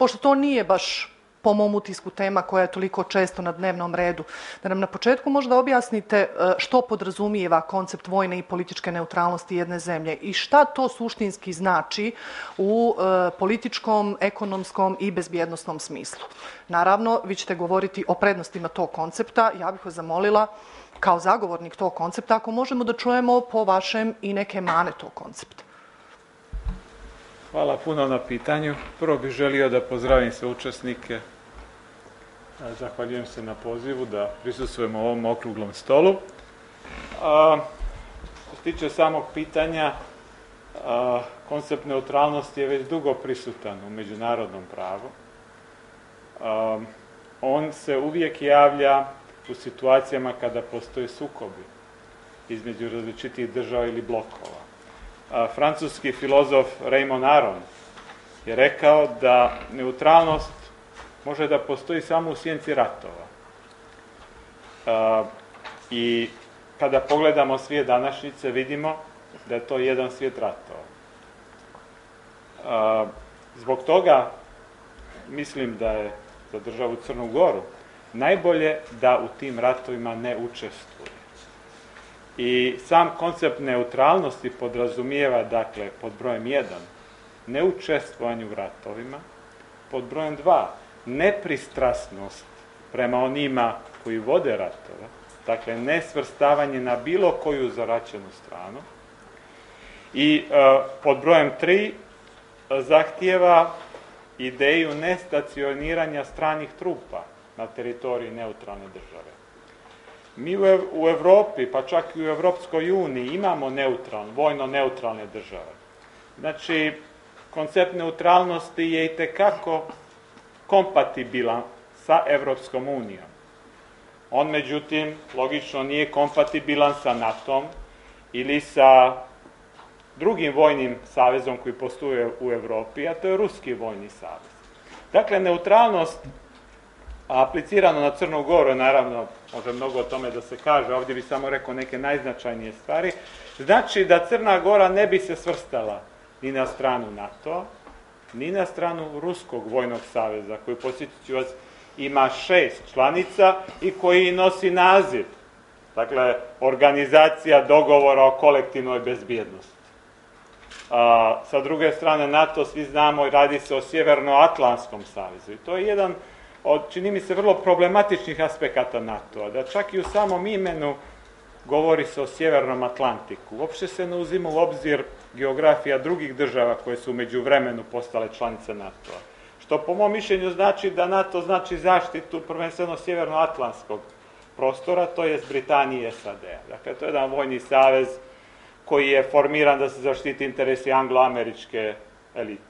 pošto to nije baš po mom utisku tema koja je toliko često na dnevnom redu, da nam na početku možda objasnite što podrazumijeva koncept vojne i političke neutralnosti jedne zemlje i šta to suštinski znači u političkom, ekonomskom i bezbjednosnom smislu. Naravno, vi ćete govoriti o prednostima tog koncepta. Ja bih vas zamolila, kao zagovornik tog koncepta, ako možemo da čujemo po vašem i neke mane tog koncepta. Hvala puno na pitanju. Prvo bih želio da pozdravim sve učesnike. Zahvaljujem se na pozivu da prisustvujemo ovom okruglom stolu. Što se tiče samog pitanja, koncept neutralnosti je već dugo prisutan u međunarodnom pravu. On se uvijek javlja u situacijama kada postoje sukobi između različitih država ili blokova. Francuski filozof Raymond Aron je rekao da neutralnost može da postoji samo u sjenci ratova. I kada pogledamo svijet današnjice, vidimo da je to jedan svijet ratova. Zbog toga mislim da je za državu Crnu Goru najbolje da u tim ratovima ne učestvuje. I sam koncept neutralnosti podrazumijeva, dakle, pod brojem 1, neučestvovanje u ratovima, pod brojem 2, nepristrasnost prema onima koji vode ratove, dakle, nesvrstavanje na bilo koju zaraćenu stranu, i pod brojem 3 zahtijeva ideju nestacioniranja stranih trupa na teritoriji neutralne države. Mi u Evropi, pa čak i u Evropskoj uniji, imamo vojno neutralne države. Znači, koncept neutralnosti je itekako kompatibilan sa Evropskom unijom. On, međutim, logično nije kompatibilan sa NATO-om ili sa drugim vojnim savezom koji postoji u Evropi, a to je Ruski vojni savez. Dakle, neutralnost aplicirano na Crnu Goru, naravno, može mnogo o tome da se kaže, ovdje bi samo rekao neke najznačajnije stvari, znači da Crna Gora ne bi se svrstala ni na stranu NATO, ni na stranu Ruskog vojnog saveza, koji, podsjetit ću vas, ima 6 članica i koji nosi naziv, dakle, Organizacija dogovora o kolektivnoj bezbjednosti. Sa druge strane, NATO, svi znamo, radi se o Sjevernoatlantskom savezu i to je jedan od, čini mi se, vrlo problematičnih aspekata NATO-a, da čak i u samom imenu govori se o Sjevernom Atlantiku. Uopšte se ne uzima u obzir geografija drugih država koje su u međuvremenu postale članice NATO-a. Što po mom mišljenju znači da NATO znači zaštitu prvenstveno Sjevernoatlantskog prostora, to je Britanije i SAD-a. Dakle, to je jedan vojni savez koji je formiran da se zaštiti interesi anglo-američke elite.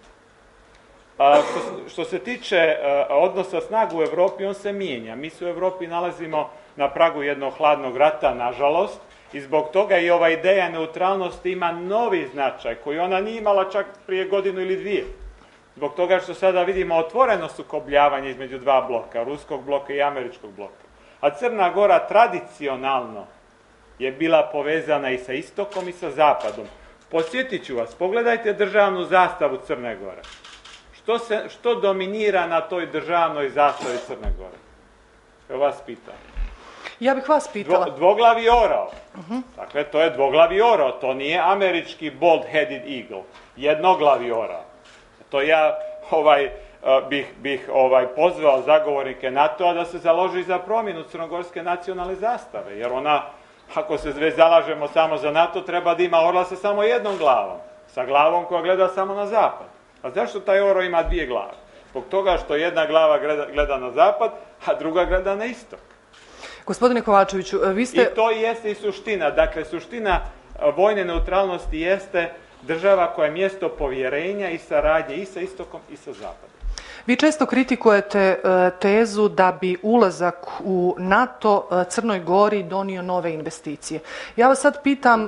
Što se tiče odnosa snaga u Evropi, on se mijenja. Mi se u Evropi nalazimo na pragu jednog hladnog rata, nažalost, i zbog toga i ova ideja neutralnosti ima novi značaj, koji ona nije imala čak prije godinu ili dvije. Zbog toga što sada vidimo otvoreno sukobljavanje između dva bloka, ruskog bloka i američkog bloka. A Crna Gora tradicionalno je bila povezana i sa istokom i sa zapadom. Podsjetit ću vas, pogledajte državnu zastavu Crne Gore. Što dominira na toj državnoj zastavi Crne Gore? Evo vas pitam. Ja bih vas pitala. Dvoglavi orao. Dakle, to je dvoglavi orao. To nije američki bald-headed eagle. Jednoglavi orao. To ja bih pozvao zagovornike NATO-a da se založi za promjenu crnogorske nacionalne zastave. Jer ona, ako se već zalažemo samo za NATO, treba da ima orla sa samo jednom glavom. Sa glavom koja gleda samo na zapad. A zašto taj oro ima dvije glave? Zbog toga što jedna glava gleda na zapad, a druga gleda na istok. Gospodine Kovačeviću, vi ste... I to jeste i suština. Dakle, suština vojne neutralnosti jeste država koja je mjesto povjerenja i saradnje i sa istokom i sa zapadom. Vi često kritikujete tezu da bi ulazak u NATO Crnoj Gori donio nove investicije. Ja vas sad pitam...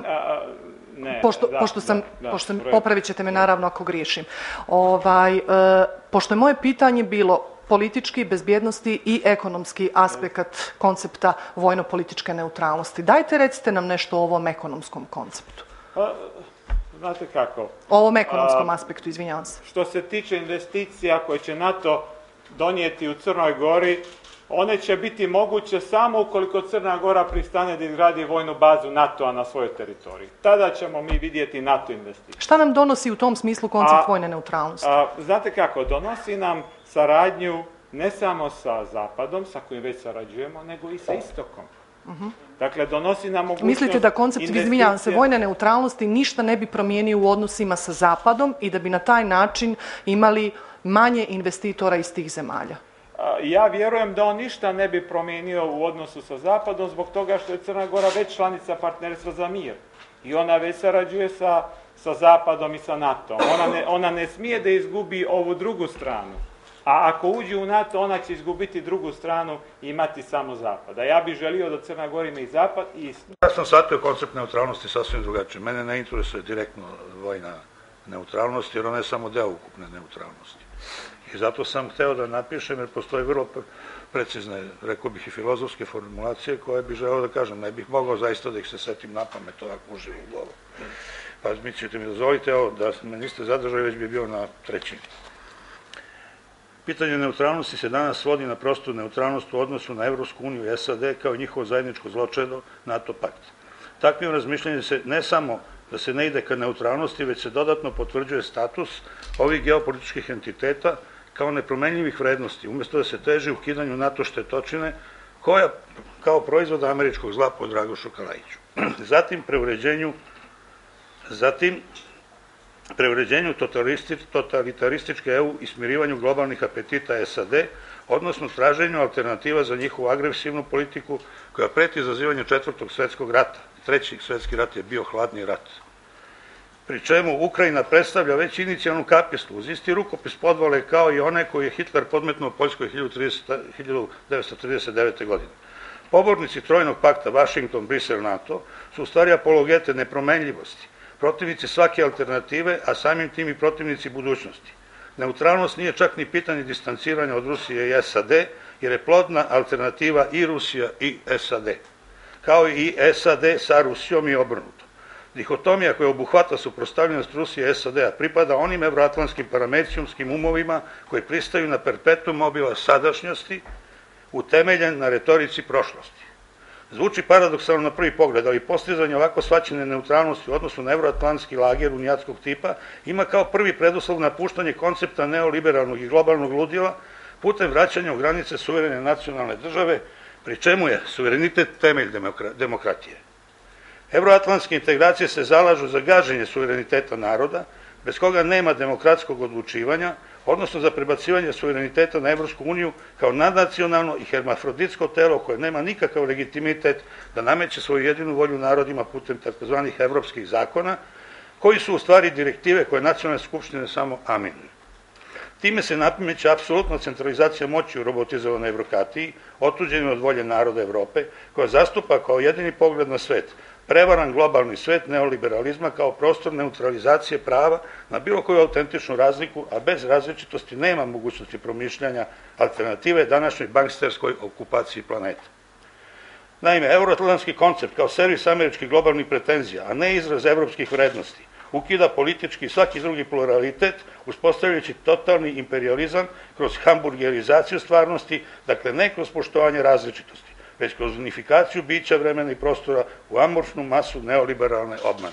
Pošto popravit ćete me naravno ako griješim. Pošto je moje pitanje bilo politički, bezbjednosti i ekonomski aspekt koncepta vojno-političke neutralnosti. Dajte recite nam nešto o ovom ekonomskom konceptu. znate kako? O ovom ekonomskom aspektu, izvinjavam se. Što se tiče investicija koje će NATO donijeti u Crnoj Gori, one će biti moguće samo ukoliko Crna Gora pristane da izgradi vojnu bazu NATO-a na svojoj teritoriji. Tada ćemo mi vidjeti NATO investicije. Šta nam donosi u tom smislu koncept vojne neutralnosti? Znate kako, donosi nam saradnju ne samo sa Zapadom, sa kojim već sarađujemo, nego i sa Istokom. Dakle, donosi nam mogućnost... Mislite da koncept, izvinjavam se, vojne neutralnosti ništa ne bi promijenio u odnosima sa Zapadom i da bi na taj način imali manje investitora iz tih zemalja? Ja vjerujem da on ništa ne bi promijenio u odnosu sa Zapadom zbog toga što je Crna Gora već članica Partnerstva za mir. I ona već sarađuje sa Zapadom i sa NATO-om. Ona ne smije da izgubi ovu drugu stranu. A ako uđe u NATO, ona će izgubiti drugu stranu i imati samo Zapad. A ja bih želio da Crna Gora ima i Zapad i Istok. Ja sam shvatio koncept neutralnosti sasvim drugačije. Mene ne interesuje direktno vojna neutralnost, jer ona je samo deo ukupne neutralnosti. I zato sam hteo da napišem, jer postoje vrlo precizne, rekao bih, i filozofske formulacije koje bih želeo da kažem. Ne bih mogao zaista da ih se setim na pamet ovako uživo u glavu. Pa mi ćete mi dozvoliti, evo, da me niste zadržali, već bi bio na trećini. Pitanje neutralnosti se danas svodi na prostu neutralnost u odnosu na Evropsku uniju i SAD kao i njihovo zajedničko zločedo NATO pakt. Takvim razmišljanjem se ne samo da se ne ide ka neutralnosti, već se dodatno potvrđuje status ovih geopolitičkih entiteta kao nepromenljivih vrednosti, umjesto da se teži ukidanju NATO štetočine koja kao proizvoda američkog zla po Dragošu Kalajiću. Zatim preuređenju totalitarističke EU i smirivanju globalnih apetita SAD, odnosno traženju alternativa za njihovu agresivnu politiku koja preti izazivanju Četvrtog svjetskog rata. Treći svjetski rat je bio hladni rat. Pri čemu Ukrajina predstavlja već inicijalnu kapislu uz isti rukopis podvale kao i one koje je Hitler podmetnuo Poljskoj 1939. godine. Pobornici Trojnog pakta Washington, Brisel, NATO su u stvari apologete nepromenljivosti, protivnici svake alternative, a samim tim i protivnici budućnosti. Neutralnost nije čak ni pitanje distanciranja od Rusije i SAD, jer je plodna alternativa i Rusija i SAD, kao i SAD sa Rusijom i obrnuto. Dihotomija koja obuhvata suprotstavljenost Rusije i SAD-a pripada onim evroatlantskim paramecijumskim umovima koji pristaju na perpetuum mobile sadašnjosti, utemeljen na retorici prošlosti. Zvuči paradoksalno na prvi pogled, ali postizanje ovako shvaćene neutralnosti u odnosu na evroatlantski lager unijatskog tipa ima kao prvi preduslov napuštanje koncepta neoliberalnog i globalnog ludila putem vraćanja u granice suverene nacionalne države, pri čemu je suverenitet temelj demokratije. Evroatlantske integracije se zalažu za gaženje suvereniteta naroda, bez koga nema demokratskog odlučivanja, odnosno za prebacivanje suvereniteta na Evropsku uniju kao nadnacionalno i hermafroditsko telo koje nema nikakav legitimitet da nameće svoju jedinu volju narodima putem takozvanih evropskih zakona, koji su u stvari direktive koje nacionalne skupštine samo aminuju. Time se nameće apsolutna centralizacija moći u robotizovanoj evrokratiji, otuđenoj od volje naroda Evrope, koja zastupa kao jedini pogled na svet prevaran globalni svet neoliberalizma kao prostor neutralizacije prava na bilo koju autentičnu razliku, a bez različitosti nema mogućnosti promišljanja alternative današnjoj banksterskoj okupaciji planeta. Naime, euroatlantski koncept kao servis američkih globalnih pretenzija, a ne izraz evropskih vrednosti, ukida politički i svaki drugi pluralitet, uspostavljajući totalni imperializam kroz hamburgerizaciju stvarnosti, dakle ne kroz poštovanje različitosti, već kroz unifikaciju bića, vremena i prostora u amorfnu masu neoliberalne obmane.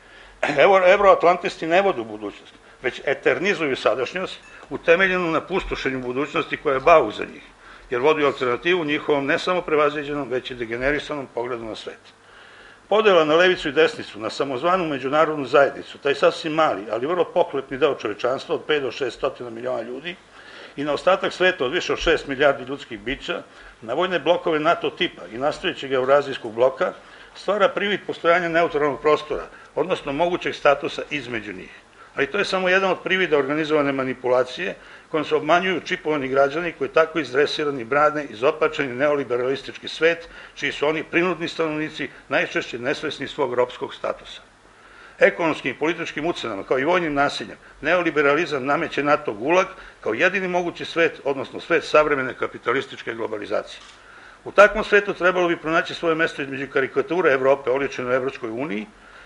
Evroatlantisti ne vode u budućnost, već eternizuju sadašnjost, utemeljenu na pustošenju budućnosti koja je bauk za njih, jer vodi alternativu njihovom ne samo prevaziđenom, već i degenerisanom pogledu na svet. Podela na levicu i desnicu, na samozvanu međunarodnu zajednicu, taj sasvim mali, ali vrlo pohlepni deo čovečanstva od 5 do 600 miliona ljudi i na ostatak sveta od više od 6 milijardi ljudskih bića, na vojne blokove NATO tipa i nastojećeg eurazijskog bloka, stvara privid postojanja neutralnog prostora, odnosno mogućeg statusa između njih. Ali to je samo jedan od privida organizovane manipulacije kojom se obmanjuju čipovani građani koji tako izdresirani brane izopačeni neoliberalistički svet, čiji su oni prinudni stanovnici najčešće nesvesni svog ropskog statusa. Ekonomskim i političkim ucenama, kao i vojnim nasiljem, neoliberalizam nameće NATO gulag kao jedini mogući svet, odnosno svet savremene kapitalističke globalizacije. U takvom svetu trebalo bi pronaći svoje mesto između karikature Evrope oličene u Evropskoj uniji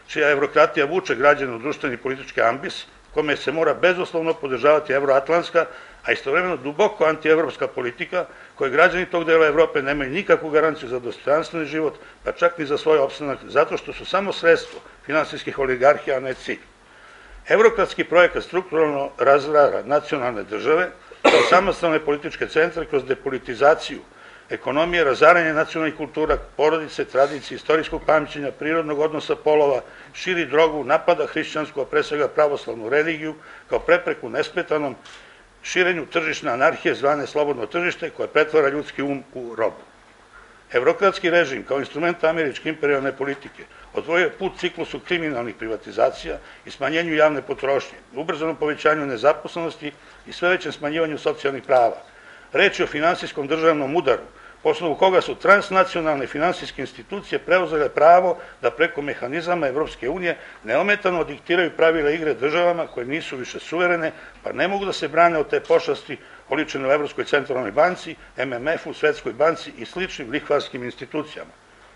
čija evrokratija vuče građane u društveni politički ambis, kome se mora bezuslovno podržavati evroatlantska, a istovremeno duboko antievropska politika, koje građani tog dela Evrope nemaju nikakvu garanciju za dostojanstveni život, pa čak ni za svoj opstanak, zato što su samo sredstvo finansijskih oligarhija, a ne cilj. Evrokratski projekat strukturalno razrara nacionalne države kao samostalne političke centre kroz depolitizaciju ekonomije, razaranje nacionalnih kultura, porodice, tradicije, istorijskog pamćenja, prirodnog odnosa polova, širi drogu, napada hrišćansku, a pre svega pravoslavnu religiju, kao prepreku nespetanom širenju tržišne anarhije zvane slobodno tržište, koje pretvara ljudski u robu. Evrokratski režim, kao instrument američke imperijalne politike, odvojio je put ciklusu kriminalnih privatizacija i smanjenju javne potrošnje, ubrzanom povećanju nezaposlenosti i sve većem smanjivanju socijalnih prava. Reč je o finansijskom državnom udaru, po osnovu koga su transnacionalne finansijske institucije preuzele pravo da preko mehanizama Evropske unije neometano diktiraju pravila igre državama koje nisu više suverene, pa ne mogu da se brane od te pošasti oličene u Evropskoj centralnoj banci, MMF-u, Svetskoj banci i sličnim lihvarskim institucijama,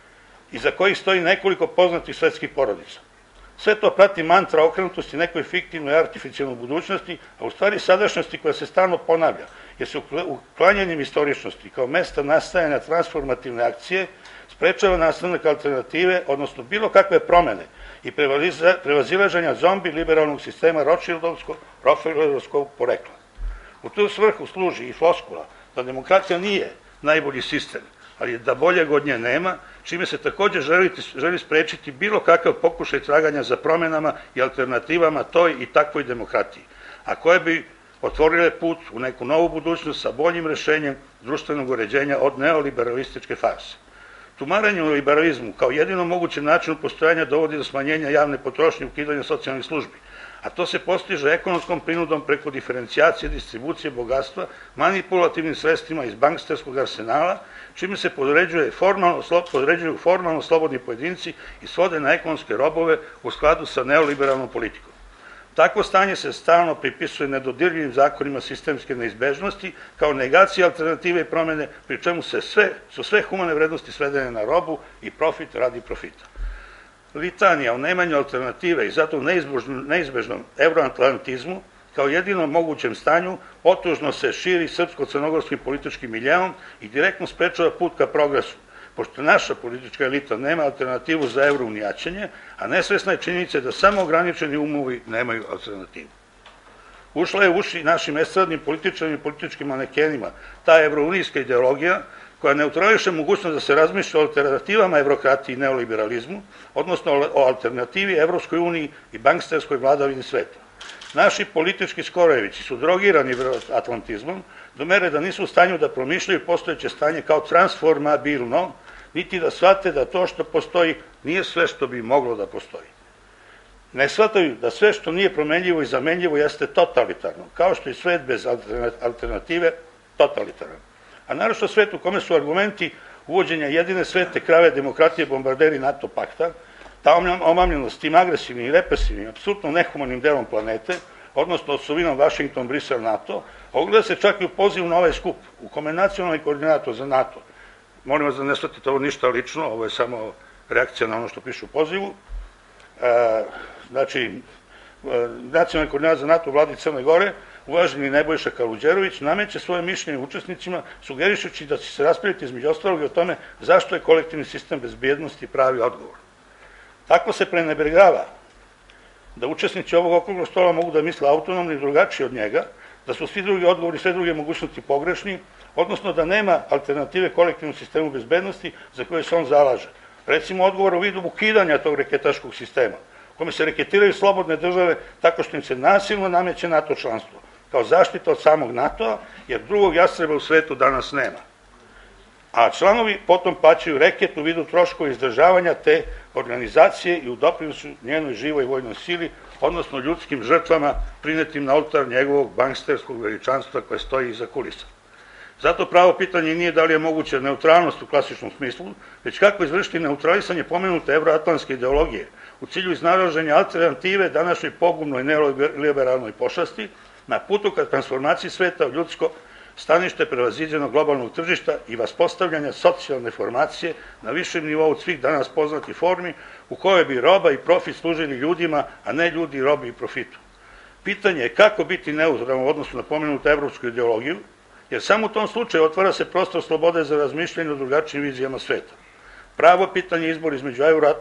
iza kojih stoji nekoliko poznatih svetskih porodica. Sve to prati mantra okrenutosti nekoj fiktivnoj artificijalnoj budućnosti, a u stvari sadašnjosti koja se stalno ponavlja, jer se uklanjanjem istoričnosti kao mesta nastajanja transformativne akcije sprečava nastanak alternative, odnosno bilo kakve promene i prevazilaženja zombi liberalnog sistema Rothschildovskog porekla. U tu svrhu služi i floskula da demokratija nije najbolji sistem, ali da boljeg od nje nema, čime se takođe želi sprečiti bilo kakav pokušaj traganja za promenama i alternativama toj i takvoj demokratiji, a koje bi otvorile put u neku novu budućnost sa boljim rešenjem društvenog uređenja od neoliberalističke farse. Tumaranje o liberalizmu kao jedino mogućem načinu postojanja dovodi do smanjenja javne potrošnje i ukidanja socijalnih službi, a to se postiže ekonomskom prinudom preko diferencijacije, distribucije bogatstva, manipulativnim sredstvima iz banksterskog arsenala, čime se podređuju formalno slobodni pojedinci i svode na ekonomske robove u skladu sa neoliberalnom politikom. Takvo stanje se stalno pripisuje nedodirljivim zakonima sistemske neizbežnosti kao negacija alternative i promene, pri čemu su sve humane vrednosti svedene na robu i profit radi profita. Litanija o nemanju alternative i zato neizbežnom euroatlantizmu kao jedinom mogućem stanju otužno se širi srpsko-crnogorskim političkim miljeom i direktno sprečava put ka progresu, pošto naša politička elita nema alternativu za eurounijaćenje, a nesvesna je činjenica da samo ograničeni umovi nemaju alternativu. Ušla je u uši našim estradnim političarima i političkim manekenima ta evrounijska ideologija koja neutrališe mogućnost da se razmišlja o alternativama evrokratiji i neoliberalizmu, odnosno o alternativi Evropskoj uniji i banksterskoj vladavini sveta. Naši politički skorojevići su drogirani atlantizmom do mere da nisu u stanju da promišljaju postojeće stanje kao transformabilno, niti da shvate da to što postoji nije sve što bi moglo da postoji. Ne shvataju da sve što nije promenljivo i zamenljivo jeste totalitarno, kao što je svet bez alternative totalitaran. A naročito svet u kome su argumenti uvođenja jedine svete krave demokratije bombarderi NATO pakta, ta omamljenost tim agresivnim i represivnim, apsolutno nehumanim delom planete, odnosno osobinom Washington, Brisel, NATO, ogleda se čak i u pozivu na ovaj skup, u kome nacionalni koordinator za NATO, molim vas da ne shvatite ovo ništa lično, ovo je samo reakcija na ono što piše u pozivu, znači, nacionalni koordinator za NATO u vladi Crne Gore, uvaženi Nebojša Kaluđerović, nameće svoje mišljenje učesnicima, sugerišući da će se raspraviti između ostalog i o tome zašto je kolektivni sistem bezbjednosti pravi odgovor. Tako se prenebregava da učesnici ovog okruglog stola mogu da misle autonomno i drugačije od njega, da su svi drugi odgovori, sve druge mogućnosti pogrešni, odnosno da nema alternative kolektivnom sistemu bezbednosti za koje se on zalaže. Recimo odgovor u vidu ukidanja tog reketaškog sistema, u kome se reketiraju slobodne države tako što im se nasilno nameće NATO članstvo, kao zaštita od samog NATO-a, jer drugog jastreba u svetu danas nema. A članovi potom plaćaju reket u vidu troškova izdržavanja te organizacije i u doprinosu njenoj živoj vojnoj sili, odnosno ljudskim žrtvama prinetim na oltar njegovog banksterskog veličanstva koje stoji iza kulisa. Zato pravo pitanje nije da li je moguća neutralnost u klasičnom smislu, već kako izvršiti neutralisanje pomenute evroatlantske ideologije u cilju iznalaženja alternative današnjoj pogubnoj neoliberalnoj pošasti na putu ka transformaciji sveta u ljudsko stanište prevaziđenog globalnog tržišta i vaspostavljanja socijalne formacije na višem nivou od svih danas poznatih formi u kojoj bi roba i profit služili ljudima, a ne ljudi robi i profitu. Pitanje je kako biti neutralan u odnosu na pomenutu evropsku ideologiju, jer samo u tom slučaju otvara se prostor slobode za razmišljanje o drugačijim vizijama sveta. Pravo pitanje je izbor između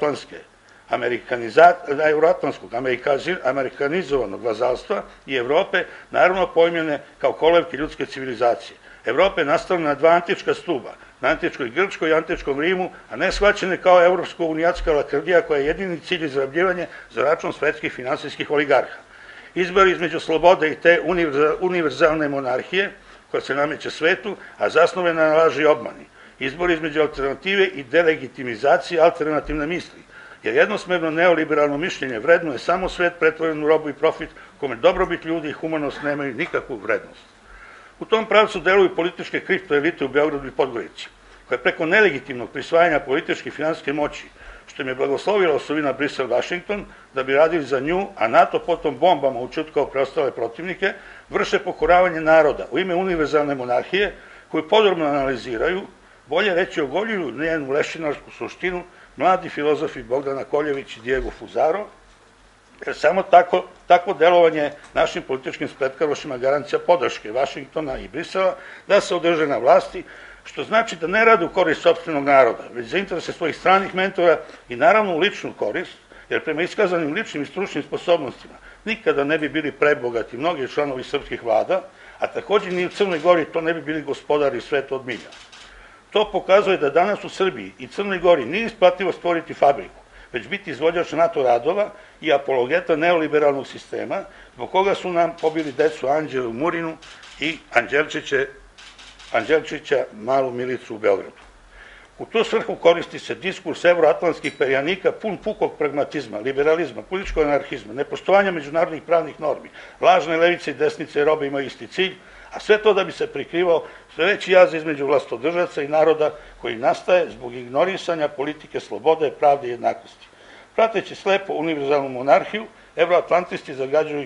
euroatlantskog, amerikanizovanog vazalstva i Evrope, naravno pojmljene kao kolevke ljudske civilizacije. Evropa je nastavljena na dva antička stuba, na antičkoj Grčkoj i antičkom Rimu, a ne shvaćene kao evropsko-unijatska lakrdija koja je jedini cilj izrabljivanje za račun svetskih finansijskih oligarha. Izbor između slobode i te univerzalne monarhije, koja se nameće svetu, a zasnovena na laži i obmani. Izbor između alternative i delegitimizacije alternativne misli, jer jednosmerno neoliberalno mišljenje vrednuje samo svet pretvoren u robu i profit, kome dobrobit ljudi i humanost nemaju nikakvu vrednost. U tom pravcu deluju političke kriptoelite u Beogradu i Podgorici, koje preko nelegitimnog prisvajanja političke i finansijske moći, što im je blagoslovila osovina Brisel-Washington, da bi radili za nju, a NATO potom bombama učutkao preostale protivnike, vrše pokoravanje naroda u ime univerzalne monarhije, koju podrobno analiziraju, bolje reći ogoljuju njenu lešinarsku suštinu, mladi filozofi Bogdana Koljević i Diego Fuzaro, jer samo tako delovanje našim političkim spletkarošima garancija podrške Vašingtona i Brisela da se održe na vlasti, što znači da ne rade u korist sopstvenog naroda, već za interese svojih stranih mentora i naravno u ličnu korist, jer prema iskazanim ličnim i stručnim sposobnostima nikada ne bi bili prebogati mnogi članovi srpskih vlada, a također ni u Crnoj Gori to ne bi bili gospodari sveta od milja. To pokazuje da danas u Srbiji i Crnoj Gori nije isplativo stvoriti fabriku, već biti izvođač NATO radova i apologeta neoliberalnog sistema, zbog koga su nam pobili decu Anđelu Murinu i Anđelčića, malu milicu u Beogradu. U tu svrhu koristi se diskurs evroatlantskih perjanika pun pukog pragmatizma, liberalizma, političkog anarhizma, nepoštovanja međunarodnih pravnih normi, lažne levice i desnice robe imaju isti cilj, a sve to da bi se prikrivao sve veći jaz između vlastodržaca i naroda koji nastaje zbog ignorisanja politike slobode, pravde i jednakosti. Prateći slepo univerzalnu monarhiju, evroatlantisti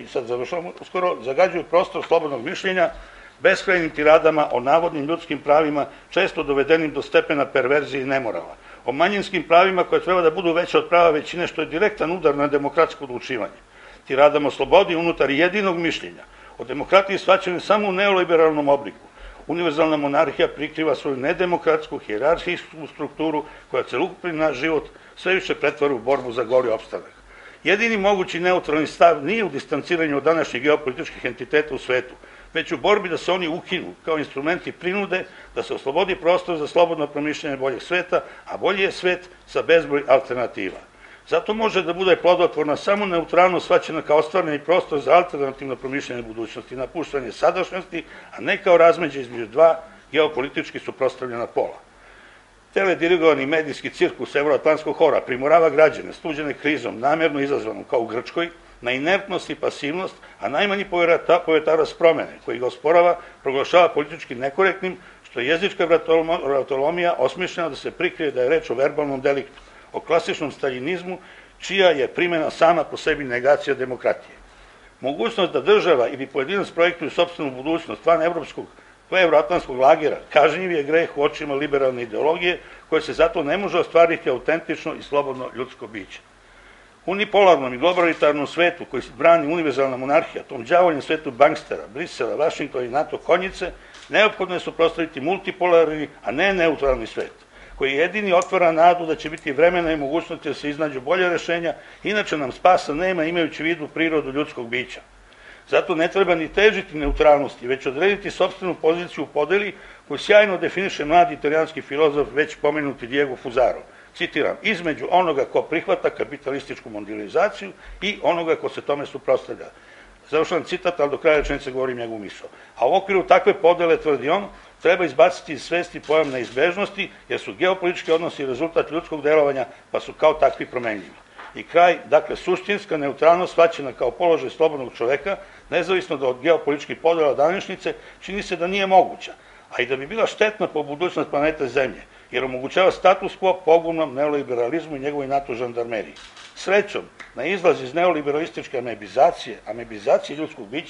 zagađuju prostor slobodnog mišljenja beskrajnim tiradama o navodnim ljudskim pravima, često dovedenim do stepena perverzije i nemorala, o manjinskim pravima koje treba da budu veće od prava većine, što je direktan udar na demokratsko odlučivanje, tiradama o slobodi unutar jedinog mišljenja, o demokratiji shvaćene samo u neoliberalnom obliku. Univerzalna monarhija prikriva svoju nedemokratsku, hijerarhijsku strukturu koja celokupni naš život sve više pretvara u borbu za goli opstanak. Jedini mogući neutralni stav nije u distanciranju od današnjih geopolitičkih entiteta u svetu, već u borbi da se oni ukinu kao instrumenti prinude, da se oslobodi prostor za slobodno promišljanje boljeg sveta, a bolji je svet sa bezbroj alternativa. Zato može da bude plodotvorna samo neutralno shvaćena kao ostvareni prostor za alternativno promišljanje budućnosti i napuštanje sadašnjosti, a ne kao razmeđe između dva geopolitički suprotstavljena pola. Teledirigovani medijski cirkus evroatlantskog hora primorava građane, sluđene krizom, namjerno izazvanom kao u Grčkoj, na inertnost i pasivnost, a najmanji povetarac promene, koji ga osporava, proglašava politički nekorektnim, što je jezička vratolomija osmišljena da se prikrije da je reč o verbalnom deliktu, o klasičnom staljinizmu, čija je primjena sama po sebi negacija demokratije. Mogućnost da država ili pojedinac projektuju sopstvenu budućnost van evroatlantskog lagera kažnjiv je greh u očima liberalne ideologije, koje se zato ne može ostvariti autentično i slobodno ljudsko biće. Unipolarnom i globalitarnom svetu koji brani univerzalna monarhija, tom đavoljem svetu bankstera, Brisela, Vašingtona i NATO konjice, neophodno je suprotstaviti multipolarni, a ne neutralni svet, koji jedini otvara nadu da će biti vremena i mogućnosti da se iznađu bolje rešenja, inače nam spasa nema imajući u vidu prirodu ljudskog bića. Zato ne treba ni težiti neutralnosti, već odrediti sopstvenu poziciju u podeli koju sjajno definiše mladi italijanski filozof već pomenuti Diego Fuzaro. Citiram, između onoga ko prihvata kapitalističku mondializaciju i onoga ko se tome suprotstavlja. Završavam citat, ali do kraja rečenice govorim njegovu misao. A u okviru takve podele, tvrdi on, treba izbaciti iz svesti pojam neizbežnosti, jer su geopolitički odnosi rezultat ljudskog delovanja, pa su kao takvi promenljivi. I kraj, dakle, suštinska neutralnost shvaćena kao položaj slobodnog čoveka, nezavisno od geopolitičkih podela današnjice, čini se da nije moguća, a i da bi bila štetna po budućnost planete Zemlje, jer omogućava status quo pogubnom neoliberalizmu i njegovoj NATO žandarmeriji. Srećom, na izlaz iz neoliberalističke amebizacije ljudskog bića,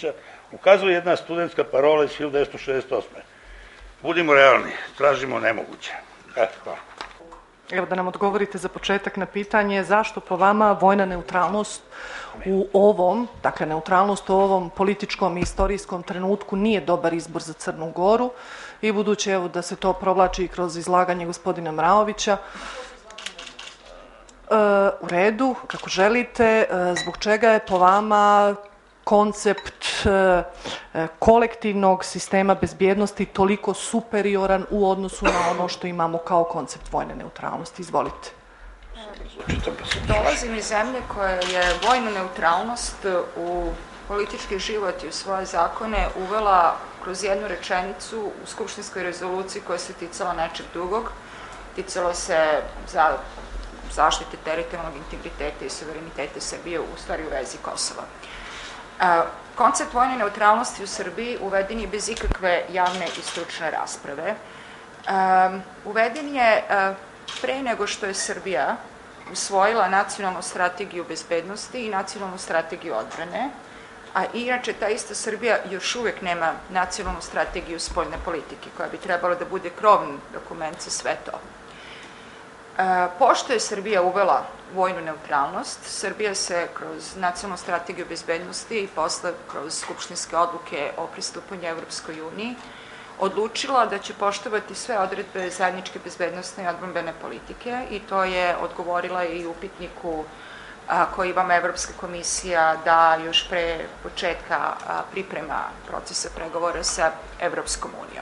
Ukazuje jedna studentska parola iz 1968. Budimo realni, tražimo nemoguće. Hvala. Evo da nam odgovorite za početak na pitanje zašto po vama vojna neutralnost u ovom, dakle neutralnost u ovom političkom i istorijskom trenutku nije dobar izbor za Crnu Goru i budući evo da se to provlači i kroz izlaganje gospodina Mraovića. U redu, kako želite, zbog čega je po vama koncept kolektivnog sistema bezbjednosti toliko superioran u odnosu na ono što imamo kao koncept vojne neutralnosti? Izvolite. Dolazim iz zemlje koja je vojnu neutralnost u politički život i u svoje zakone uvela kroz jednu rečenicu u skupštinskoj rezoluciji koja se ticala nečeg drugog. Ticalo se za zaštite teritorijalnog integriteta i suvereniteta Srbije, u stvari u vezi Kosova. Koncept vojne neutralnosti u Srbiji uveden je bez ikakve javne i stručne rasprave. Uveden je pre nego što je Srbija usvojila nacionalnu strategiju bezbednosti i nacionalnu strategiju odbrane, a inače ta ista Srbija još uvek nema nacionalnu strategiju spoljne politike, koja bi trebala da bude krovni dokument za sve to. Pošto je Srbija uvela vojnu neutralnost, Srbija se kroz nacionalnu strategiju bezbednosti i posle kroz skupštinske odluke o pristupanju Evropskoj uniji odlučila da će poštovati sve odredbe zajedničke bezbednosne i odbrambene politike i to je odgovorila i upitniku koji vam Evropska komisija da još pre početka priprema procesa pregovora sa Evropskom unijom.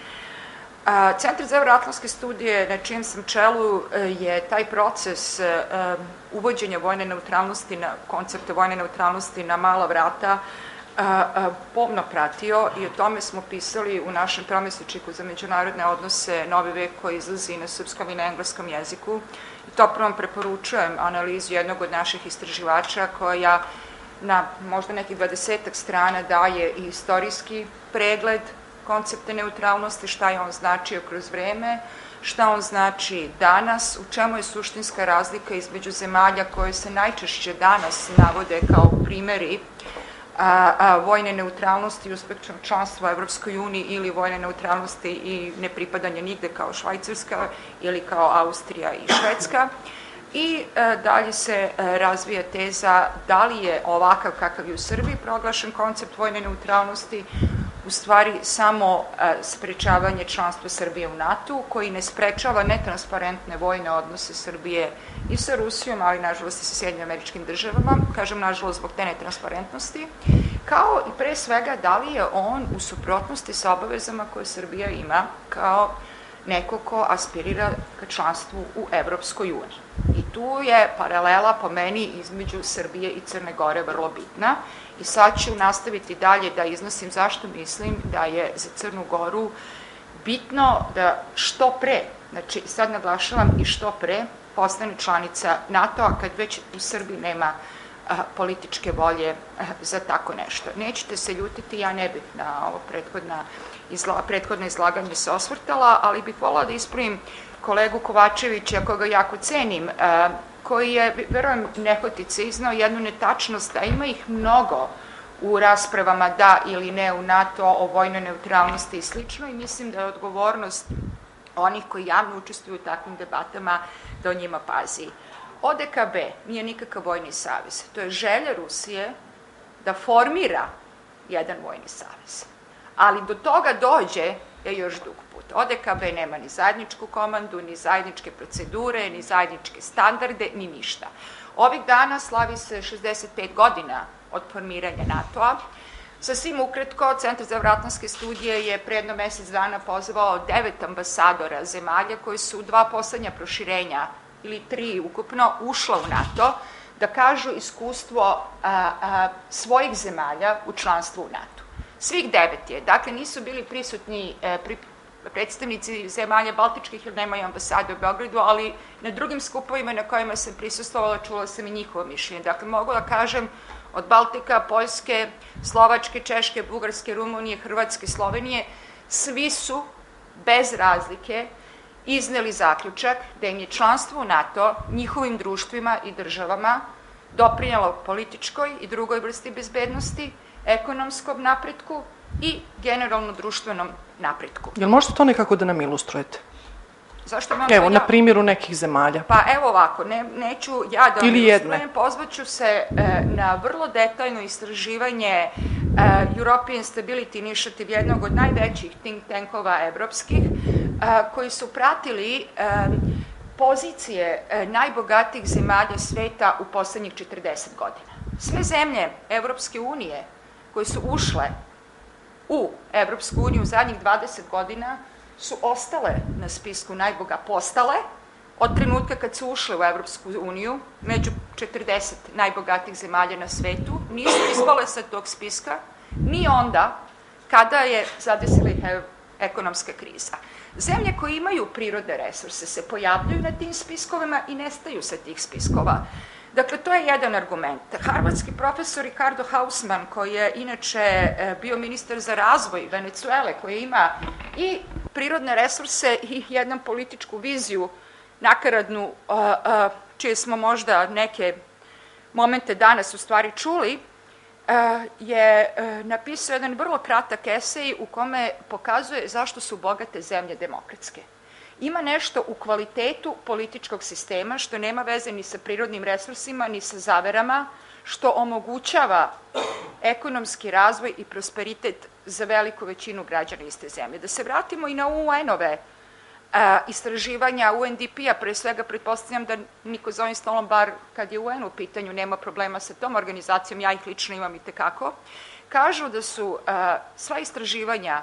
Centar za evroatlantske studije, na čijem sam čelu, je taj proces uvođenja vojne neutralnosti, koncepta vojne neutralnosti na mala vrata pomno pratio i o tome smo pisali u našem tromesečniku za međunarodne odnose Novi vek koji izlazi na srpskom i na engleskom jeziku. I toplno vam preporučujem analizu jednog od naših istraživača koja na možda nekih 20 strana daje i istorijski pregled koncepte neutralnosti, šta je on značio kroz vreme, šta on znači danas, u čemu je suštinska razlika između zemalja koje se najčešće danas navode kao primeri vojne neutralnosti i uspešnog članstva u Evropskoj uniji ili vojne neutralnosti i nepripadanja nigde kao Švajcarska ili kao Austrija i Švedska. I dalje se razvija teza da li je ovakav kakav je u Srbiji proglašen koncept vojne neutralnosti u stvari samo sprečavanje članstva Srbije u NATO, koji ne sprečava netransparentne vojne odnose Srbije i sa Rusijom, ali nažalost i sa Sjedinjenim Američkim Državama, kažem nažalost zbog te netransparentnosti, kao i pre svega da li je on u suprotnosti sa obavezama koje Srbija ima kao neko ko aspirira ka članstvu u Evropskoj uniji. I tu je paralela po meni između Srbije i Crne Gore vrlo bitna. I sad ću nastaviti dalje da iznosim zašto mislim da je za Crnu Goru bitno da što pre, znači sad naglašavam i što pre, postane članica NATO-a kad već u Srbiji nema političke volje za tako nešto. Nećete se ljutiti, ja ne bih na ovo prethodno izlaganje se osvrtala, ali bih volila da ispravim kolegu Kovačevića, koga jako cenim, koji je, verujem, nehotice iznao jednu netačnost, a ima ih mnogo u raspravama da ili ne u NATO o vojnoj neutralnosti i slično, i mislim da je odgovornost onih koji javno učestvuju u takvim debatama da o njima pazi. ODKB nije nikakav vojni savez. To je želja Rusije da formira jedan vojni savez. Ali do toga dođe je još dug put. ODKB nema ni zajedničku komandu, ni zajedničke procedure, ni zajedničke standarde, ni ništa. Ovih dana slavi se 65 godina od formiranja NATO-a. Sasvim ukratko, Centar za evroatlantske studije je pre jedno mesec dana pozvao 9 ambasadora zemalja koji su u 2 poslednja proširenja, ili 3 ukupno, ušla u NATO, da kažu iskustvo svojih zemalja u članstvu u NATO. Svih 9 je. Dakle, nisu bili prisutni predstavnici zemalja Baltičkih jer nemaju ambasade u Beogradu, ali na drugim skupovima na kojima sam prisustvovala čula sam i njihovo mišljenje. Dakle, mogu da kažem od Baltika, Poljske, Slovačke, Češke, Bugarske, Rumunije, Hrvatske, Slovenije, svi su bez razlike izneli zaključak da im je članstvo u NATO njihovim društvima i državama doprinjelo političkoj i drugoj vrsti bezbednosti, ekonomskom napretku i generalno društvenom napretku. Jel možete to nekako da nam ilustrujete? Zašto vam Evo, na primjeru nekih zemalja. Pa evo ovako, neću ja da vam ilustrujem, pozvaću se na vrlo detaljno istraživanje European Stability Initiative, jednog od najvećih think tankova evropskih, koji su pratili pozicije najbogatijih zemalja sveta u poslednjih 40 godina. Sve zemlje Evropske unije koje su ušle u Evropsku uniju u zadnjih 20 godina su ostale na spisku postale od trenutka kad su ušle u Evropsku uniju, među 40 najbogatijih zemalja na svetu, nisu ispale sa tog spiska ni onda kada je zadesila ih ekonomska kriza. Zemlje koje imaju prirodne resurse se pojavljaju na tim spiskovima i nestaju sa tih spiskova. Dakle, to je jedan argument. Harvardski profesor Ricardo Hausman, koji je inače bio ministar za razvoj Venecuele, koji ima i prirodne resurse i jednu političku viziju nakaradnu, čije smo možda neke momente danas u stvari čuli, je napisao jedan vrlo kratak esej u kome pokazuje zašto su bogate zemlje demokratske. Ima nešto u kvalitetu političkog sistema što nema veze ni sa prirodnim resursima, ni sa zaverama, što omogućava ekonomski razvoj i prosperitet za veliku većinu građana iste zemlje. Da se vratimo i na UN-ove istraživanja UNDP-a, pre svega pretpostavljam da niko za ovim stolom, bar kad je UN u pitanju, nema problema sa tom organizacijom, ja ih lično imam i tekako, kažu da su sva istraživanja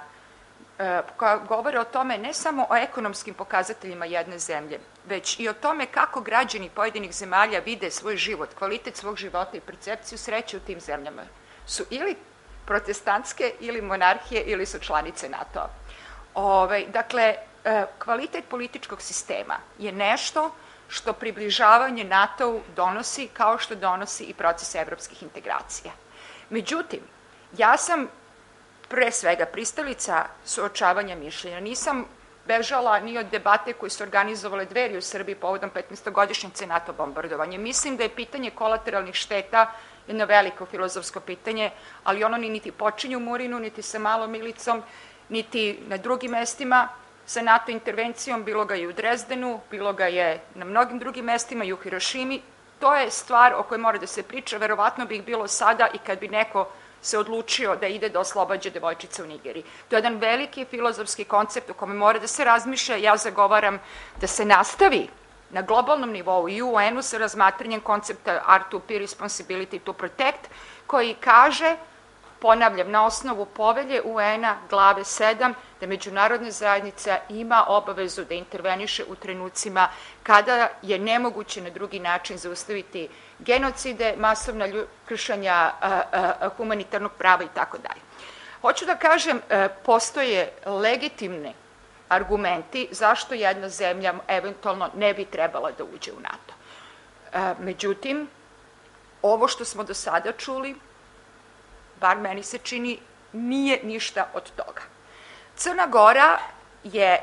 koja govore o tome ne samo o ekonomskim pokazateljima jedne zemlje, već i o tome kako građani pojedinih zemalja vide svoj život, kvalitet svog života i percepciju sreće u tim zemljama. Su ili protestantske, ili monarhije, ili su članice NATO-a. Dakle, kvalitet političkog sistema je nešto što približavanje NATO-u donosi, kao što donosi i proces evropskih integracija. Međutim, ja sam pre svega pristalica suočavanja mišljenja. Nisam bežala ni od debate koje su organizovale Dveri u Srbiji povodom 15-godišnjice NATO bombardovanja. Mislim da je pitanje kolateralnih šteta jedno veliko filozofsko pitanje, ali ono niti počinje u Murinu, niti sa Malom Milicom, niti na drugim mestima sa NATO intervencijom, bilo ga je u Drezdenu, bilo ga je na mnogim drugim mestima i u Hirošimi. To je stvar o kojoj mora da se priča, verovatno bi ih bilo sada i kad bi neko se odlučio da ide da oslobađa devojčice u Nigeriji. To je jedan veliki filozofski koncept o kome mora da se razmišlja. Ja zagovaram da se nastavi na globalnom nivou i UN-u sa razmatranjem koncepta R2P, Responsibility to Protect, koji kaže, ponavljam, na osnovu povelje UN-a glave 7, da međunarodna zajednica ima obavezu da interveniše u trenucima kada je nemoguće na drugi način zaustaviti genocide, masovna kršenja humanitarnog prava i tako dalje. Hoću da kažem, postoje legitimni argumenti zašto jedna zemlja eventualno ne bi trebala da uđe u NATO. Međutim, ovo što smo do sada čuli, bar meni se čini, nije ništa od toga. Crna Gora je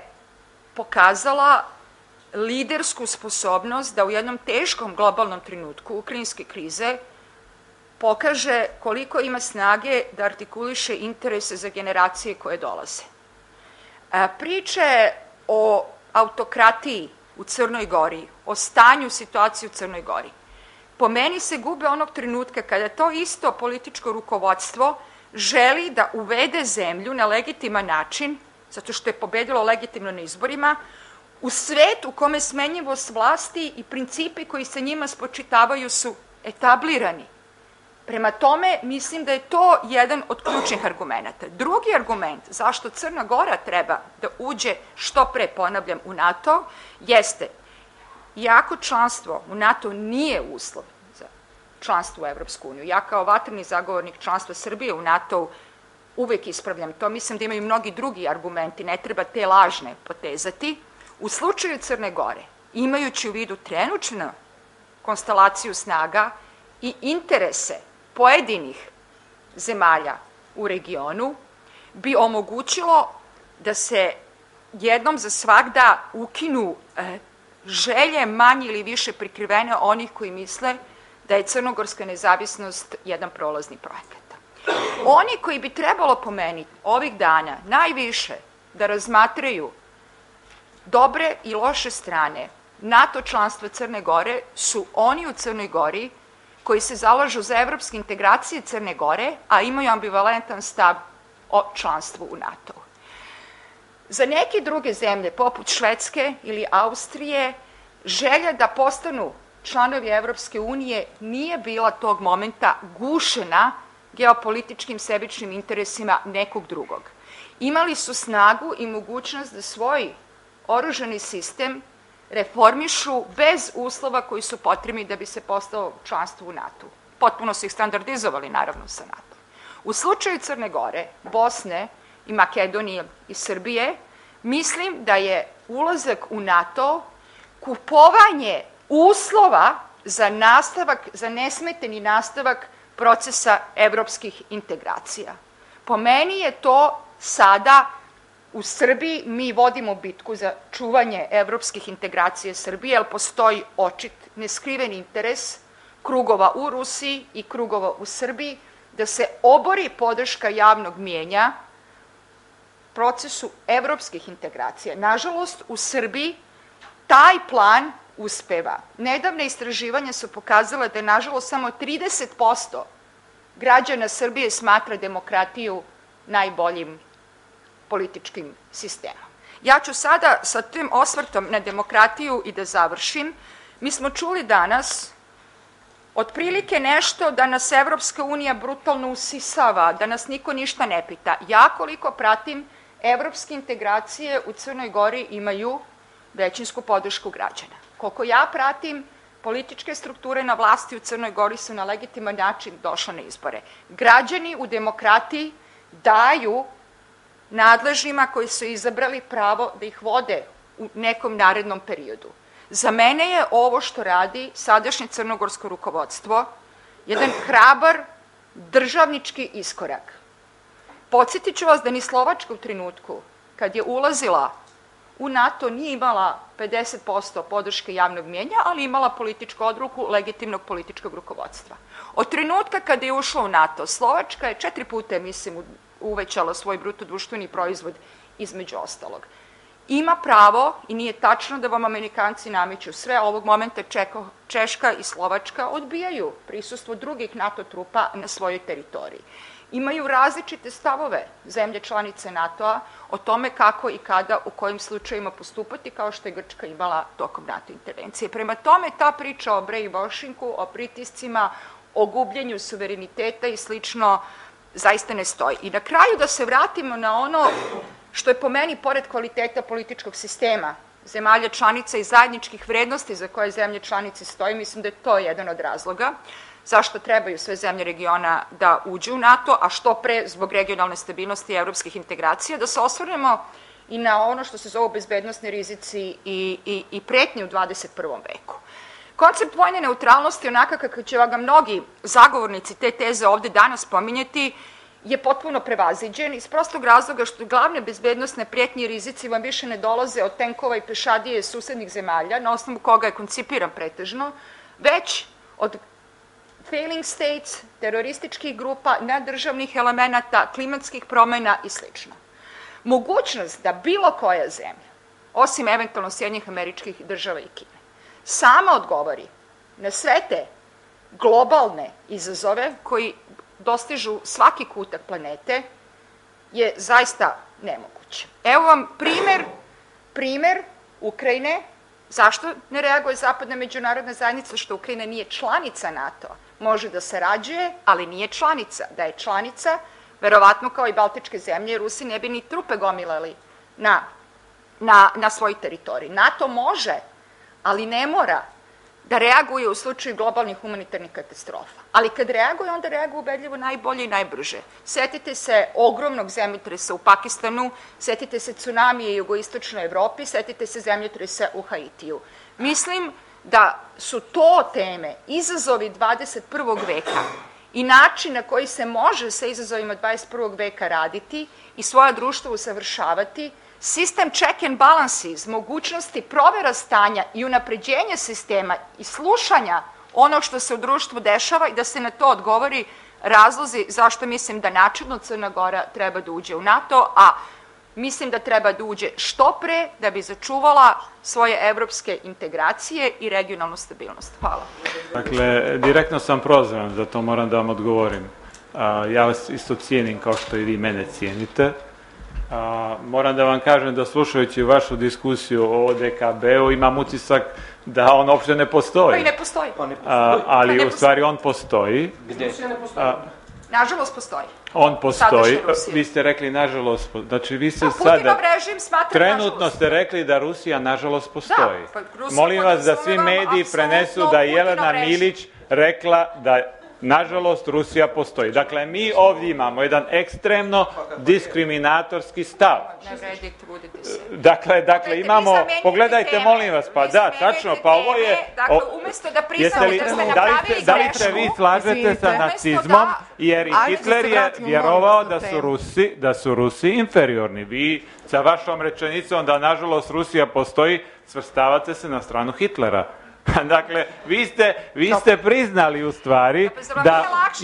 pokazala lidersku sposobnost da u jednom teškom globalnom trenutku ukrajinske krize pokaže koliko ima snage da artikuliše interese za generacije koje dolaze. Priče o autokratiji u Crnoj Gori, o stanju situacije u Crnoj Gori, po meni se gube onog trenutka kada to isto političko rukovodstvo želi da uvede zemlju na legitiman način, zato što je pobedilo legitimno na izborima, u svet u kome smenjivost vlasti i principi koji se njima spočitavaju su etablirani. Prema tome, mislim da je to jedan od ključnih argumenta. Drugi argument zašto Crna Gora treba da uđe što pre, ponavljam, u NATO, jeste, iako članstvo u NATO nije uslov za članstvo u Evropsku uniju, ja kao vatreni zagovornik članstva Srbije u NATO uvek ispravljam to, mislim da imaju mnogi drugi argumenti, ne treba te lažne potezati. U slučaju Crne Gore, imajući u vidu trenutnu konstelaciju snaga i interese pojedinih zemalja u regionu, bi omogućilo da se jednom za svagda ukinu želje manje ili više prikrivene onih koji misle da je crnogorska nezavisnost jedan prolazni projekat. Oni koji bi trebalo pomeniti ovih dana najviše da razmatraju dobre i loše strane NATO članstva Crne Gore su oni u Crnoj Gori koji se zalažu za evropske integracije Crne Gore, a imaju ambivalentan stav o članstvu u NATO-u. Za neke druge zemlje, poput Švedske ili Austrije, želja da postanu članovi Evropske unije nije bila tog momenta gušena geopolitičkim sebičnim interesima nekog drugog. Imali su snagu i mogućnost da svoj oružani sistem reformišu bez uslova koji su potrebni da bi se postao članstvo u NATO. Potpuno su ih standardizovali, naravno, sa NATO. U slučaju Crne Gore, Bosne i Makedonije i Srbije, mislim da je ulazak u NATO kupovanje uslova za nastavak, za nesmeteni nastavak procesa evropskih integracija. Po meni je to sada u Srbiji, mi vodimo bitku za čuvanje evropskih integracija Srbije, jer postoji očit neskriven interes krugova u Rusiji i krugova u Srbiji da se obori podrška javnog mnijenja procesu evropskih integracija. Nažalost, u Srbiji taj plan uspeva. Nedavne istraživanja su pokazala da je, nažalost, samo 30% građana Srbije smatra demokratiju najboljim političkim sistemom. Ja ću sada sa tim osvrtom na demokratiju i da završim. Mi smo čuli danas otprilike nešto da nas Evropska unija brutalno usisava, da nas niko ništa ne pita. Ja koliko pratim, evropske integracije u Crnoj Gori imaju većinsku podršku građana. Koliko ja pratim, političke strukture na vlasti u Crnoj Gori su na legitiman način došle na izbore. Građani u demokratiji daju nadležnima koji su izabrali pravo da ih vode u nekom narednom periodu. Za mene je ovo što radi sadašnje crnogorsko rukovodstvo jedan hrabar državnički iskorak. Podsjetit ću vas da ni Slovačka u trenutku kad je ulazila u NATO nije imala 50% podrške javnog mnijenja, ali imala političku odluku legitimnog političkog rukovodstva. Od trenutka kada je ušla u NATO, Slovačka je 4 puta, mislim, uvećala svoj bruto društveni proizvod između ostalog. Ima pravo, i nije tačno da vam Amerikanci nameću sve, ovog momenta Češka i Slovačka odbijaju prisustvo drugih NATO trupa na svojoj teritoriji. Imaju različite stavove zemlje članice NATO-a o tome kako i kada, u kojim slučajima postupati, kao što je Grčka imala tokom NATO intervencije. Prema tome, ta priča o brainwashingu, o pritiscima, o gubljenju suvereniteta i slično, zaista ne stoji. I na kraju da se vratimo na ono što je po meni, pored kvaliteta političkog sistema, zemalja članica i zajedničkih vrednosti za koje zemlje članice stoji, mislim da je to jedan od razloga zašto trebaju sve zemlje regiona da uđu u NATO, a što pre zbog regionalne stabilnosti i evropskih integracija, da se osvrnemo i na ono što se zove bezbednosni rizici i pretnje u 21. veku. Koncept vojne neutralnosti, onaka kako će ga mnogi zagovornici te teze ovde danas pominjeti, je potpuno prevaziđen iz prostog razloga što glavne bezbednosne prijetnje i rizici vam više ne dolaze od tenkova i pešadije susednih zemalja, na osnovu koga je koncipiran pretežno, već od failing states, terorističkih grupa, nadržavnih elemenata, klimatskih promena i sl. Mogućnost da bilo koja zemlja, osim eventualno Sjedinjenih Američkih Država i Kine, sama odgovori na sve te globalne izazove koji dostižu svaki kutak planete, je zaista nemoguće. Evo vam primer Ukrajine. Zašto ne reaguje zapadna međunarodna zajednica? Što Ukrajina nije članica NATO-a. Može da sarađuje, ali nije članica. Da je članica, verovatno kao i baltičke zemlje, Rusi ne bi ni trupe gomilali na svoj teritoriji. NATO može, ali ne mora da reaguje u slučaju globalnih humanitarnih katastrofa. Ali kad reaguje, onda reaguje ubedljivo najbolje i najbrže. Setite se ogromnog zemljotresa u Pakistanu, setite se tsunamije u jugoistočnoj Evropi, setite se zemljotresa u Haitiju. Mislim da su to teme, izazovi 21. veka i način na koji se može sa izazovima 21. veka raditi i svoja društva usavršavati, sistem check and balances, mogućnosti provera stanja i unapređenja sistema i slušanja ono što se u društvu dešava i da se na to odgovori, razlozi zašto mislim da načelno Crna Gora treba da uđe u NATO, a mislim da treba da uđe što pre da bi začuvala svoje evropske integracije i regionalnu stabilnost. Hvala. Dakle, direktno sam prozvan, zato moram da vam odgovorim. Ja vas isto cijenim kao što i vi mene cijenite. Moram da vam kažem da slušajući vašu diskusiju o ODKB-u imam utisak da on uopšte ne postoji. Pa i ne postoji. Ali u stvari on postoji. Gde? Nažalost postoji. On postoji. Vi ste rekli nažalost, znači vi ste sada... režim smatra trenutno ste rekli da Rusija nažalost postoji. Molim vas da svi mediji prenesu da je Jelena Milić rekla da nažalost Rusija postoji. Dakle, mi ovdje imamo jedan ekstremno diskriminatorski stav. Ne vredi, trudite se. Dakle, imamo, pogledajte, molim vas, pa da, tačno, pa ovo je... Dakle, umjesto da priznamo da ste napravili grešku... Da li se vi slažete sa nacizmom, jer i Hitler je vjerovao da su Rusi inferiorni. Vi sa vašom rečenicom da nažalost Rusija postoji, svrstavate se na stranu Hitlera. Dakle, vi ste priznali u stvari da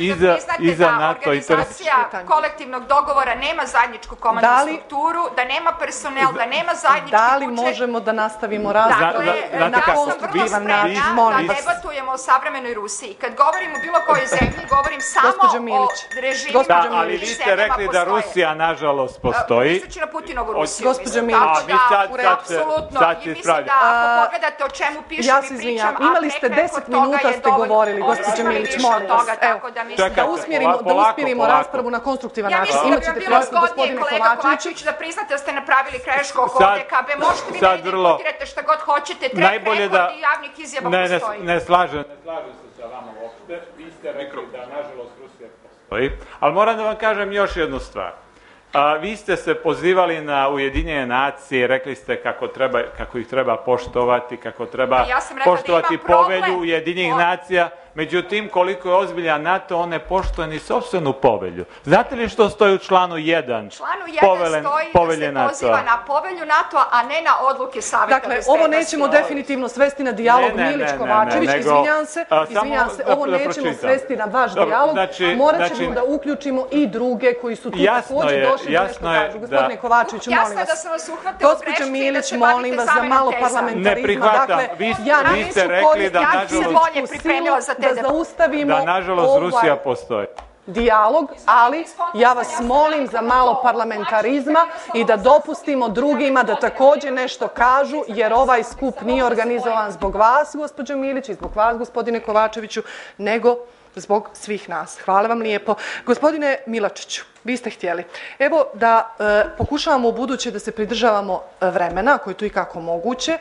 iza NATO organizacija kolektivnog dogovora nema zajedničku komandnu strukturu, da nema personel, da nema zajednički budžet. Da li možemo da nastavimo razgovor na konstruktivan način, da debatujemo o savremenoj Rusiji. Kad govorim o bilo kojoj zemlji, govorim samo o režimima. Da, ali vi ste rekli da Rusija nažalost postoji. Misleći na Putinovu Rusiju. Gospođo Milić, apsolutno. I mislim da ako pogledate o čemu pišem i pričam, imali ste 10 minuta ste govorili, gospođo Milić, molim vas. Da usmjerimo raspravu na konstruktivan način. Ja mislim da bi bilo zgodnije, kolega Kovačević, da priznate da ste napravili grešku oko ODKB. Možete vi meni da imputirate šta god hoćete, trek rekord i javnih izjava postoji. Ne slažem se sa vama uopšte. Vi ste rekli da nažalost Rusija postoji. Ali moram da vam kažem još jednu stvar. Vi ste se pozivali na Ujedinjene nacije, rekli ste kako ih treba poštovati, kako treba poštovati povelju Ujedinjenih nacija. Međutim, koliko je ozbiljan NATO, on ne poštuje ni sopstvenu povelju. Znate li što stoji u članu 1? Članu 1 stoji da se poziva na povelju NATO-a, a ne na odluke Saveta bezbednosti. Dakle, ovo nećemo definitivno svesti na dijalog Milić-Kovačević, izvinjam se, ovo nećemo svesti na vaš dijalog, morat ćemo da uključimo i druge koji su tu također došli da nešto kažu. Gospodine Kovačeviću, molim vas. Jasno je da sam vas uhvatila u grešci i da se bavite zamenom teza. Ne prihvatam, vi ste rekli da nažalost da zaustavimo Rusija postoji. Dijalog, ali ja vas molim za malo parlamentarizma i da dopustimo drugima da također nešto kažu, jer ovaj skup nije organizovan zbog vas, gospođo Milić, i zbog vas, gospodine Kovačeviću, nego zbog svih nas. Hvala vam lijepo. Gospodine Milačiću, vi ste htjeli. Evo da pokušavamo u buduće da se pridržavamo vremena, koje je tu i kako moguće,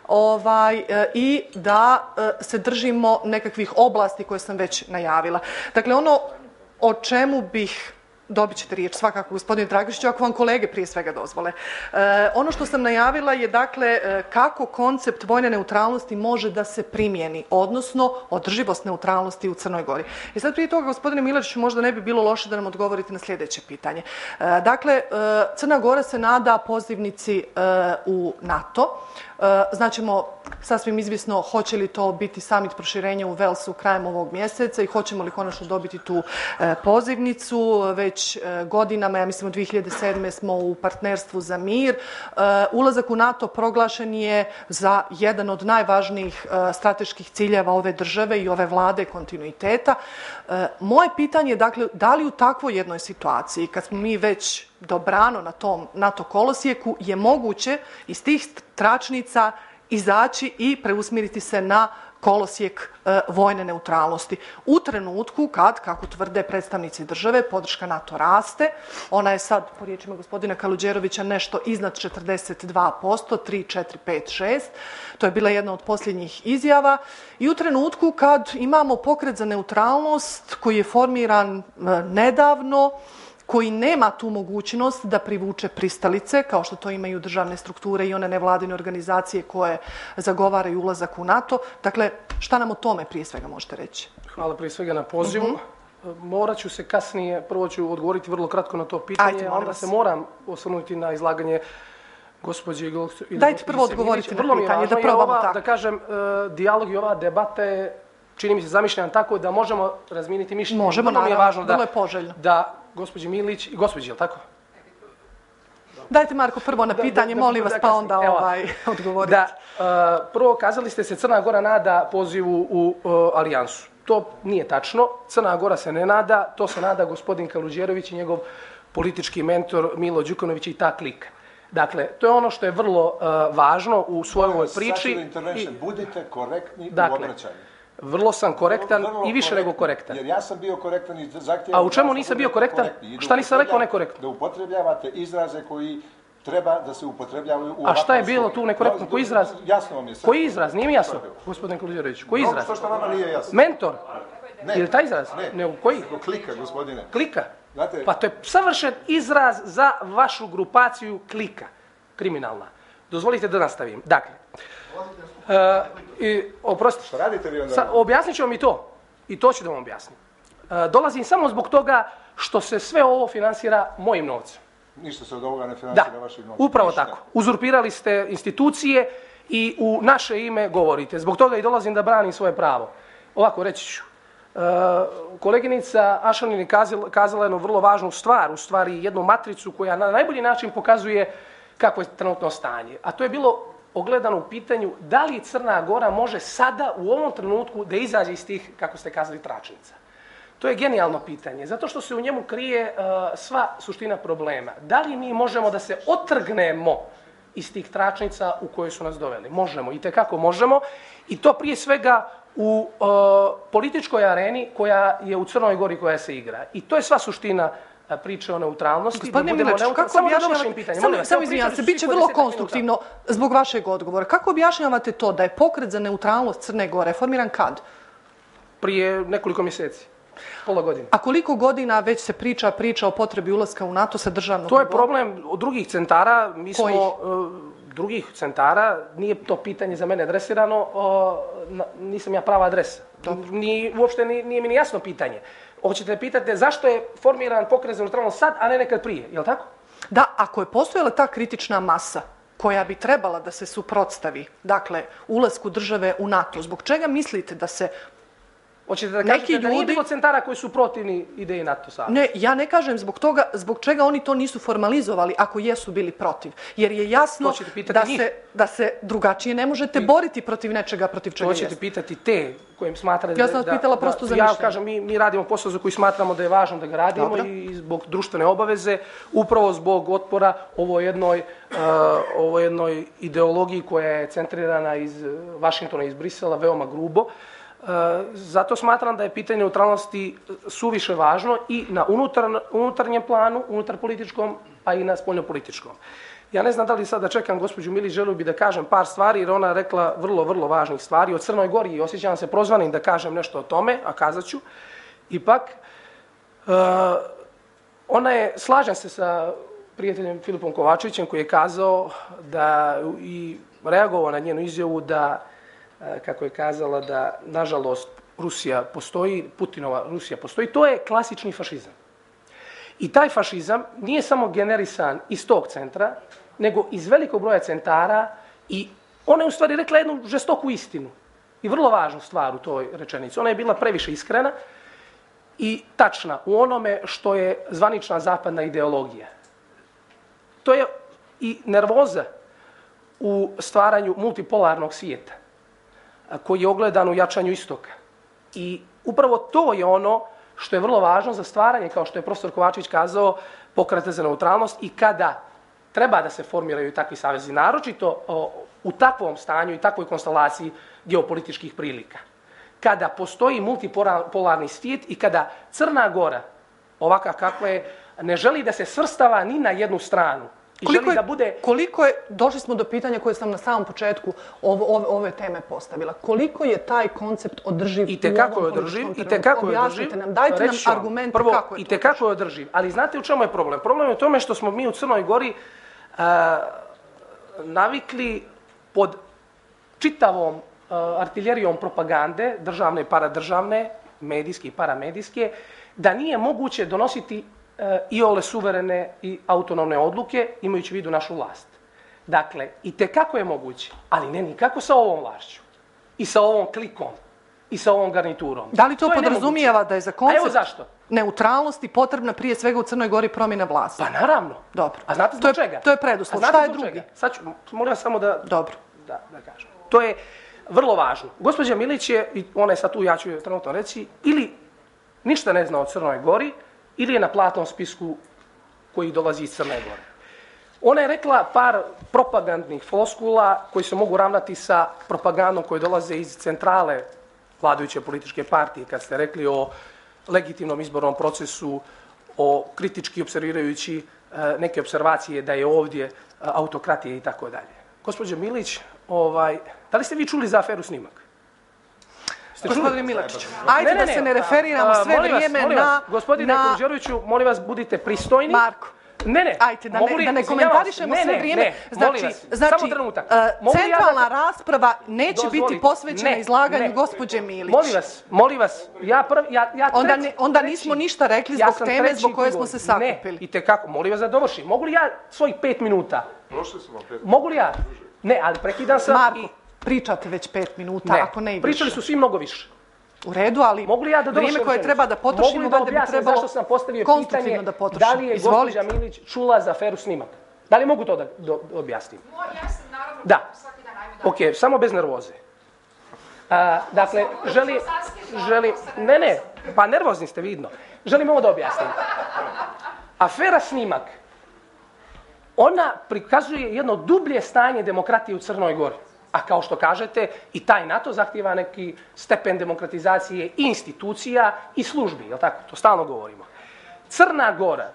i da se držimo nekakvih oblasti koje sam već najavila. Dakle, ono o čemu bih, dobit ćete riječ svakako gospodine Dragišiću, ako vam kolege prije svega dozvole. Ono što sam najavila je dakle kako koncept vojne neutralnosti može da se primjeni, odnosno održivost neutralnosti u Crnoj Gori. I sad prije toga, gospodine Milačiću, možda ne bi bilo loše da nam odgovorite na sljedeće pitanje. Dakle, Crna Gora se nada pozivnici u NATO. Znaćemo sasvim izvisno hoće li to biti summit proširenja u Velsu krajem ovog mjeseca i hoćemo li konačno dobiti tu pozivnicu. Već godinama, ja mislim od 2007. smo u partnerstvu za mir. Ulazak u NATO proglašen je za jedan od najvažnijih strateških ciljeva ove države i ove vlade kontinuiteta. Moje pitanje je, dakle, da li u takvoj jednoj situaciji, kad smo mi već dobrano na tom NATO kolosijeku, je moguće iz tih tračnica izaći i preusmjeriti se na kolosijek vojne neutralnosti. U trenutku kad, kako tvrde predstavnici države, podrška NATO raste, ona je sad, po riječima gospodina Kaluđerovića, nešto iznad 42%, 3, 4, 5, 6. To je bila jedna od posljednjih izjava. I u trenutku kad imamo pokret za neutralnost koji je formiran nedavno, koji nema tu mogućnost da privuče pristalice, kao što to imaju državne strukture i one nevladine organizacije koje zagovaraju ulazak u NATO. Dakle, šta nam o tome prije svega možete reći? Hvala prije svega na pozivu. Morat ću se kasnije, prvo ću odgovoriti vrlo kratko na to pitanje, a onda se moram osvrnuti na izlaganje gospođe Dajte prvo odgovoriti na pitanje, da probamo tako. Da kažem, dijalog i ova debata je čini mi se zamišljen tako da možemo razmijeniti mišljenje. Možemo, naravno, vrlo je poželjno. Da gospođi Milić, gospođi, je li tako? Dajte, Marko, prvo na pitanje, molim vas, pa onda odgovorite. Prvo, kazali ste se Crna Gora nada pozivu u alijansu. To nije tačno. Crna Gora se ne nada, to se nada gospodin Kaluđerović i njegov politički mentor Milo Đukanović i ta klika. Dakle, to je ono što je vrlo važno u svojoj priči. Budite korektni u obraćanju. Vrlo sam korektan i više nego korektan. Jer ja sam bio korektan i zahtjevam... A u čemu nisam bio korektan? Šta nisam rekao nekorektno? Da upotrebljavate izraze koji treba da se upotrebljavaju u ovakvom... A šta je bilo tu nekorektno? Koji izraz? Jasno vam je sve. Koji izraz? Nije mi jasno, gospodin Kaluđerović. Koji izraz? Što vama nije jasno. Mentor? Ne. Je li taj izraz? Ne. Koji? Klika, gospodine. Klika? Znate... Pa to je savršen izraz za vašu grupaciju klika. Kriminalna. Dozvolite da nastavim. Dakle, oprostite. Šta radite vi onda? Objasnit ću vam i to. I to ću da vam objasnim. Dolazim samo zbog toga što se sve ovo finansira mojim novcem. Ništa se od ovoga ne finansira vašim novcem. Upravo tako. Uzurpirali ste institucije i u naše ime govorite. Zbog toga i dolazim da branim svoje pravo. Ovako, reći ću. Koleginica Ašanin je kazala jednu vrlo važnu stvar, u stvari jednu matricu koja na najbolji način pokazuje kako je trenutno stanje. A to je bilo ogledano u pitanju da li Crna Gora može sada u ovom trenutku da izađe iz tih, kako ste kazali, tračnica. To je genijalno pitanje, zato što se u njemu krije sva suština problema. Da li mi možemo da se otrgnemo iz tih tračnica u koje su nas doveli? Možemo, itekako možemo. I to prije svega u političkoj areni koja je u Crnoj Gori koja se igra. I to je sva suština priče o neutralnosti. Gospodine Mileć, kako objašnjavate, samo izvinjam se, bit će vrlo konstruktivno zbog vašeg odgovora. Kako objašnjavate to da je pokret za neutralnost Crne Gore formiran kad? Prije nekoliko mjeseci, pola godine. A koliko godina već se priča o potrebi ulaska u NATO sa državnog To je problem od drugih centara. Mi smo drugih centara, nije to pitanje za mene adresirano, nisam ja prava adresa. Uopšte nije mi ni jasno pitanje. Hoćete pitati zašto je formiran pokret za neutralnost sad, a ne nekad prije, je li tako? Da, ako je postojala ta kritična masa koja bi trebala da se suprotstavi, dakle, ulasku države u NATO, zbog čega mislite da se Hoćete da kažete da nije bilo centara koji su protivni ideji NATO saveza? Ne, ja ne kažem zbog čega oni to nisu formalizovali ako jesu bili protiv. Jer je jasno da se drugačije ne možete boriti protiv nečega protiv čega jeste. To ćete pitati te kojim smatrate da... Ja sam vas pitala prosto za mišljenje. Ja kažem, mi radimo posao za koji smatramo da je važno da ga radimo i zbog društvene obaveze, upravo zbog otpora ovo jednoj ideologiji koja je centrirana iz Vašingtona, iz Brisela, veoma grubo. Zato smatram da je pitanje neutralnosti suviše važno i na unutarnjem planu, unutar političkom, a i na spoljnopolitičkom. Ja ne znam da li sad da čekam gospođu Milić, želio bi da kažem par stvari, jer ona rekla vrlo, vrlo važnih stvari o Crnoj Gori i osjećam se prozvanim da kažem nešto o tome, a kazat ću. Ipak, slažem se sa prijateljem Filipom Kovačevićem koji je kazao da i reagovao na njenu izjavu da kako je kazala da, nažalost, Rusija postoji, Putinova Rusija postoji, to je klasični fašizam. I taj fašizam nije samo generisan iz tog centra, nego iz velikog broja centara i ona je u stvari rekla jednu žestoku istinu i vrlo važnu stvar u toj rečenici. Ona je bila previše iskrena i tačna u onome što je zvanična zapadna ideologija. To je i nervoza u stvaranju multipolarnog svijeta koji je ogledan u jačanju istoka. I upravo to je ono što je vrlo važno za stvaranje, kao što je profesor Kovačević kazao, pokreta za neutralnost i kada treba da se formiraju takvi savezi, naročito u takvom stanju i takvoj konstelaciji geopolitičkih prilika. Kada postoji multipolarni svijet i kada Crna Gora, ovaka kakva je, ne želi da se svrstava ni na jednu stranu. Došli smo do pitanja koje sam na samom početku ove teme postavila. Koliko je taj koncept održiv u ovom političkom trenutku? Objasnite nam, dajte nam argumente kako je to. I tekako je održiv, ali znate u čemu je problem? Problem je u tome što smo mi u Crnoj Gori navikli pod čitavom artiljerijom propagande, državne i paradržavne, medijske i paramedijske, da nije moguće donositi iole suverene i autonomne odluke imajući u vidu našu vlast. Dakle, i tekako je moguće, ali ne nikako sa ovom vlašću i sa ovom klikom i sa ovom garniturom. Da li to podrazumijeva da je za koncept neutralnosti potrebna prije svega u Crnoj Gori promjena vlasti? Pa naravno. Dobro. A znate zbog čega? To je preduslov. Šta je drugi? Sad ću, molim vas samo da... Dobro. Da kažem. To je vrlo važno. Gospođa Milić je, i ona je sad tu, ja ću joj trenutno reći, ili ništa ne zna o Crnoj Gori, ili je na platnom spisku koji dolazi iz Crne Gore. Ona je rekla par propagandnih floskula koji se mogu ravnati sa propagandom koji dolaze iz centrale vladajuće političke partije, kad ste rekli o legitimnom izbornom procesu, o kritički observirajući neke observacije da je ovdje autokratija i tako dalje. Gospođo Milić, da li ste vi čuli za aferu Snimak? Gospodine Milačiću, ajde da se ne referiramo sve vrijeme na... Gospodine Kuluđeroviću, molim vas, budite pristojni. Marko. Ajde, da ne komentarišemo sve vrijeme. Znači, centralna rasprava neće biti posvećena izlaganju gospođe Milić. Molim vas, onda nismo ništa rekli zbog teme zbog koje smo se sakupili. I tekako, molim vas da dovršim. Mogu li ja svojih 5 minuta? Prošli smo 5 minuta. Mogu li ja? Ne, ali prekidam sam. Marko, pričate već 5 minuta, ako ne i više. Pričali su svi mnogo više. U redu, ali vrijeme koje treba da potrošimo, da bi trebalo konstruktivno da potrošimo. Da li je gospođa Milić čula za aferu Snimak? Da li mogu to da objasnim? Da. Ok, samo bez nervoze. Dakle, želim... Ne, pa nervozni ste, vidno. Želim ovo da objasnim. Afera Snimak, ona prikazuje jedno dublje stanje demokratije u Crnoj Gori. A kao što kažete, i taj NATO zahtijeva neki stepen demokratizacije i institucija i službi, je li tako? To stalno govorimo. Crna Gora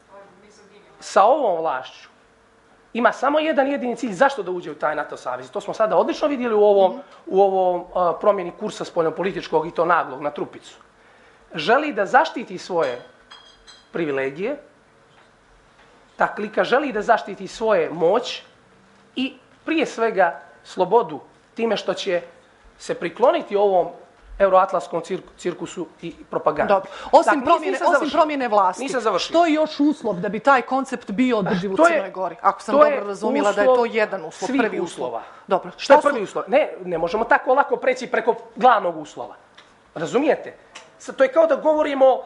sa ovom vlašću ima samo jedan jedini cilj zašto da uđe u taj NATO savez. To smo sada odlično vidjeli u ovom promjeni kursa spoljnopolitičkog i to naglog na trupicu. Želi da zaštiti svoje privilegije, ta klika želi da zaštiti svoje moć i prije svega slobodu time što će se prikloniti ovom euroatlantskom cirkusu i propagandi. Dobro. Osim promjene vlasti, što je još uslov da bi taj koncept bio održiv u Crnoj Gori? Ako sam dobro razumjela da je to jedan uslov, prvi uslov. Dobro. Što je prvi uslov? Ne možemo tako lako preći preko glavnog uslova. Razumijete? To je kao da govorimo...